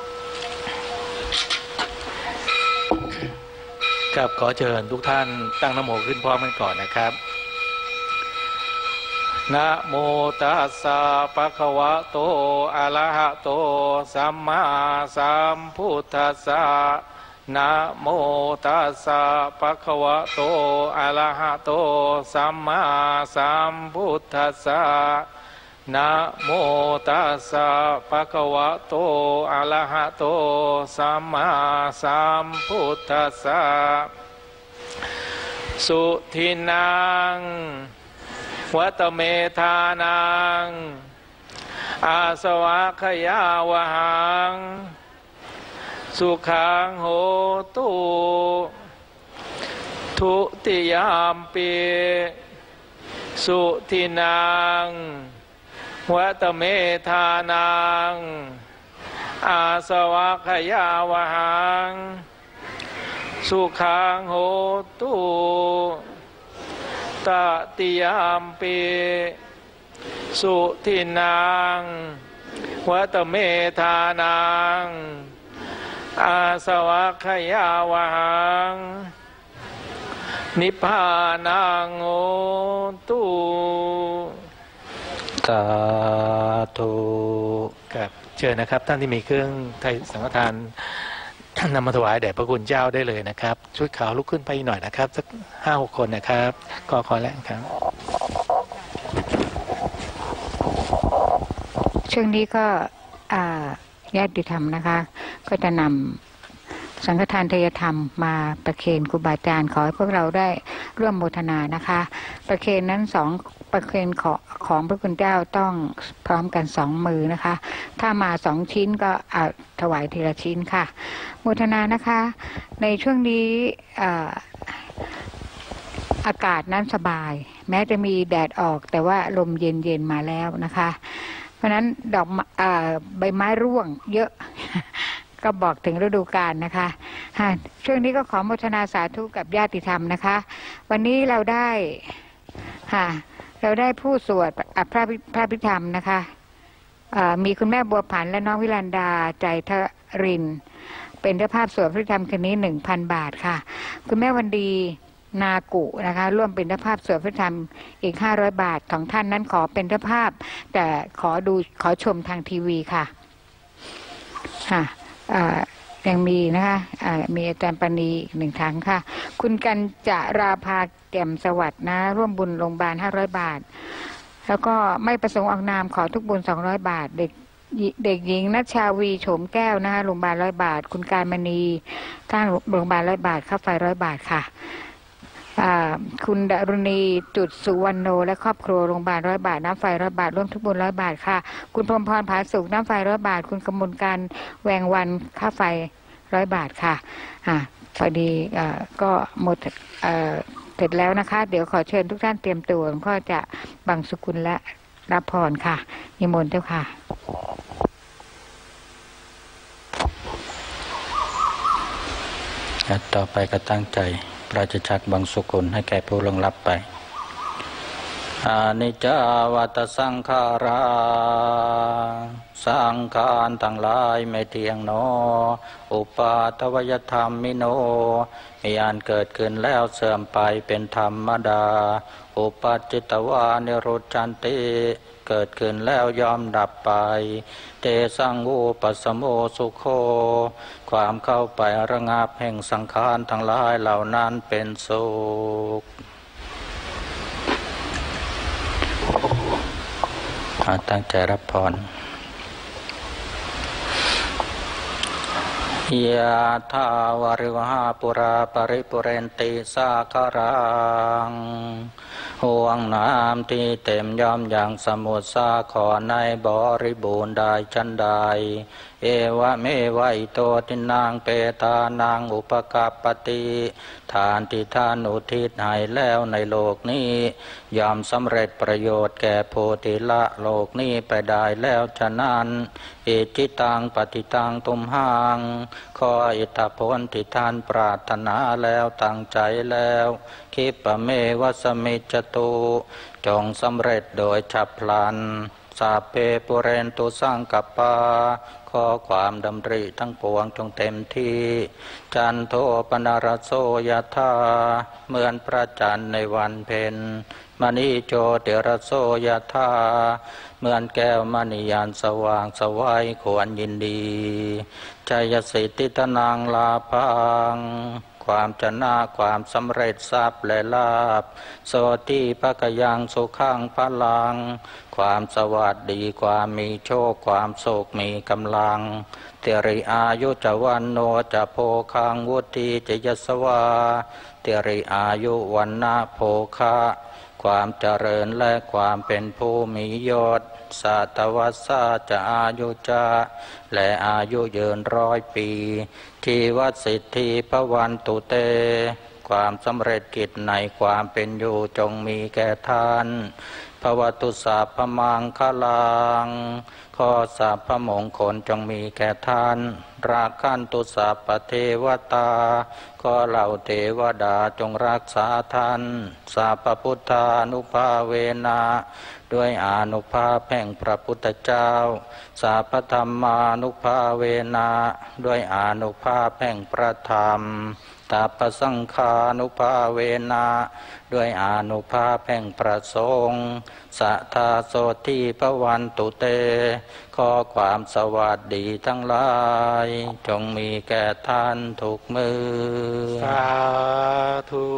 ครับขอเชิญทุกท่านตั้งนะโมขึ้นพร้อมกันก่อนนะครับนะโมตัสสะภะคะวะโตอะระหะโตสัมมาสัมพุทธัสสะนะโมตัสสะภะคะวะโตอะระหะโตสัมมาสัมพุทธัสสะนะโมตัสสะภะคะวะโตอะระหะโตสัมมาสัมพุทธัสสะสุทินังวัตเมธานังอาสวะขยาวหังสุขังโหตุทุติยามปีสุทินังวัตเมธานังอาสวะขยาวหังสุขังโหตุตติยามปีสุทินังวัตเมธานังอาสวะขยาวหังนิพพานังโหตุสาธุครับเชิญนะครับท่านที่มีเครื่องไทยสังฆทานนำมาถวายแด่พระคุณเจ้าได้เลยนะครับชุดขาวลุกขึ้นไปหน่อยนะครับสัก5-6 คนนะครับก็ขอแรงครับช่วงนี้ก็ญาติธรรมนะคะก็จะนำสังฆทานทายธรรมมาประเคนครูบาอาจารย์ขอให้พวกเราได้ร่วมโมทนานะคะประเคนนั้น2ประเคนของพระคุณเจ้าต้องพร้อมกัน2 มือนะคะถ้ามา2 ชิ้นก็ถวายทีละชิ้นค่ะโมทนานะคะในช่วงนี้อากาศนั้นสบายแม้จะมีแดดออกแต่ว่าลมเย็นๆมาแล้วนะคะเพราะนั้นใบไม้ร่วงเยอะ ก็บอกถึงฤดูกาลนะคะช่วงนี้ก็ขอโมทนาสาธุกับญาติธรรมนะคะวันนี้เราได้ผู้สวดพระพิธรรมนะคะมีคุณแม่บัวผันและน้องวิลันดาใจทรินเป็นเจ้าภาพสวดพระพิธรรมคืนนี้ 1,000 บาทค่ะคุณแม่วันดีนากุนะคะร่วมเป็นเจ้าภาพสวดพระธรรมอีก500 บาทของท่านนั้นขอเป็นเจ้าภาพแต่ขอชมทางทีวีค่ะยังมีนะคะมีอาจารย์ปณีอีก1 ครั้งค่ะคุณกัญจราภาแก่มสวัสดิ์นะร่วมบุญโรงพยาบาล500 บาทแล้วก็ไม่ประสงค์ออกนามขอทุกบุญ200 บาทเด็กเด็กหญิงนัชชาวีโฉมแก้วนะคะโรงพยาบาล100 บาทคุณการมณีข้างโรงพยาบาล100 บาทค่าไฟ100 บาทค่ะคุณดารุณีจุดสุวรรณโนและครอบครัวโรงพยาบาล100 บาทน้ำไฟ100 บาทร่วมทุกบุญ100 บาทค่ะคุณพรหมพรผาสุขน้ำไฟ100 บาทคุณกมลการแวงวันค่าไฟ100 บาทค่ะพอดีก็หมดเสร็จแล้วนะคะเดี๋ยวขอเชิญทุกท่านเตรียมตัวหลวงพ่อจะบังสุกุลและรับพรค่ะนิมนต์เจ้าค่ะต่อไปก็ตั้งใจราชจักรบังสุกุลให้แก่ผู้ล่วงลับไปอานิจจาวัตสังขาราสังขารทั้งหลายไม่เที่ยงหนออุปาทวยธรรมมิโนมีอันเกิดขึ้นแล้วเสื่อมไปเป็นธรรมดาอุปัจจิตวานิโรธจันติเกิดขึ้นแล้วยอมดับไปเตสังอุปัสสโมสุโขความเข้าไประงับแห่งสังขารทั้งหลายเหล่านั้นเป็นสุขตั้งใจรับพรยะถาวาริวหาปุราปริปุเรนติสาคารังห่วงน้ำที่เต็มย่อมอย่างสมุทรสาครในบริบูรณ์ได้ชั้นใดเอวะเมวะอิโตทินังเปตานังอุปกัปปติทานที่ท่านอุทิศให้แล้วในโลกนี้ย่อมสำเร็จประโยชน์แก่โพธิละโลกนี้ไปได้แล้วฉะนั้นอิจิตังปฏิตังตุมหังขออิทธิพลที่ท่านปรารถนาแล้วตั้งใจแล้วคิปะเมวะสมิจจตุจงสำเร็จโดยฉับพลันสาเปปุเรนตุสังกัปปาขอความดำริทั้งปวงจงเต็มที่จันโทปนารโสยถาเหมือนพระจันทร์ในวันเพ็ญมณีโจติรโสยถาเหมือนแก้วมณียานสว่างสวัยควรยินดีชัยสิทธิตนังลาภังความชนะความสำเร็จทรัพย์และลาภโสติภกยังสุขังพลังความสวัสดีความมีโชคความสุขมีกำลังเตริอายุจวันโนจะโภคังวุฒิจยสวาเตริอายุวันนะโภคะความเจริญและความเป็นผู้มียศสัตวัสสะจะอายุจะและอายุยืน100 ปีที่วัดสิทธิพวันตุเตความสำเร็จกิจในความเป็นอยู่จงมีแก่ท่านภวตุสัพพมังคลังขอสัพพมงคลจงมีแก่ท่านราคันตุสัพพเทวตาขอเหล่าเทวดาจงรักษาท่านสัพพพุทธานุภาเวนะด้วยอานุภาพแห่งพระพุทธเจ้าสัพพธรรมานุภาเวนะด้วยอานุภาพแห่งพระธรรมตัปปสังฆานุภาเวนะด้วยอานุภาพแห่งพระสงฆ์สัทธาโสทิภวันตุเตขอความสวัสดีทั้งหลายจงมีแก่ท่านทุกมือสาธุ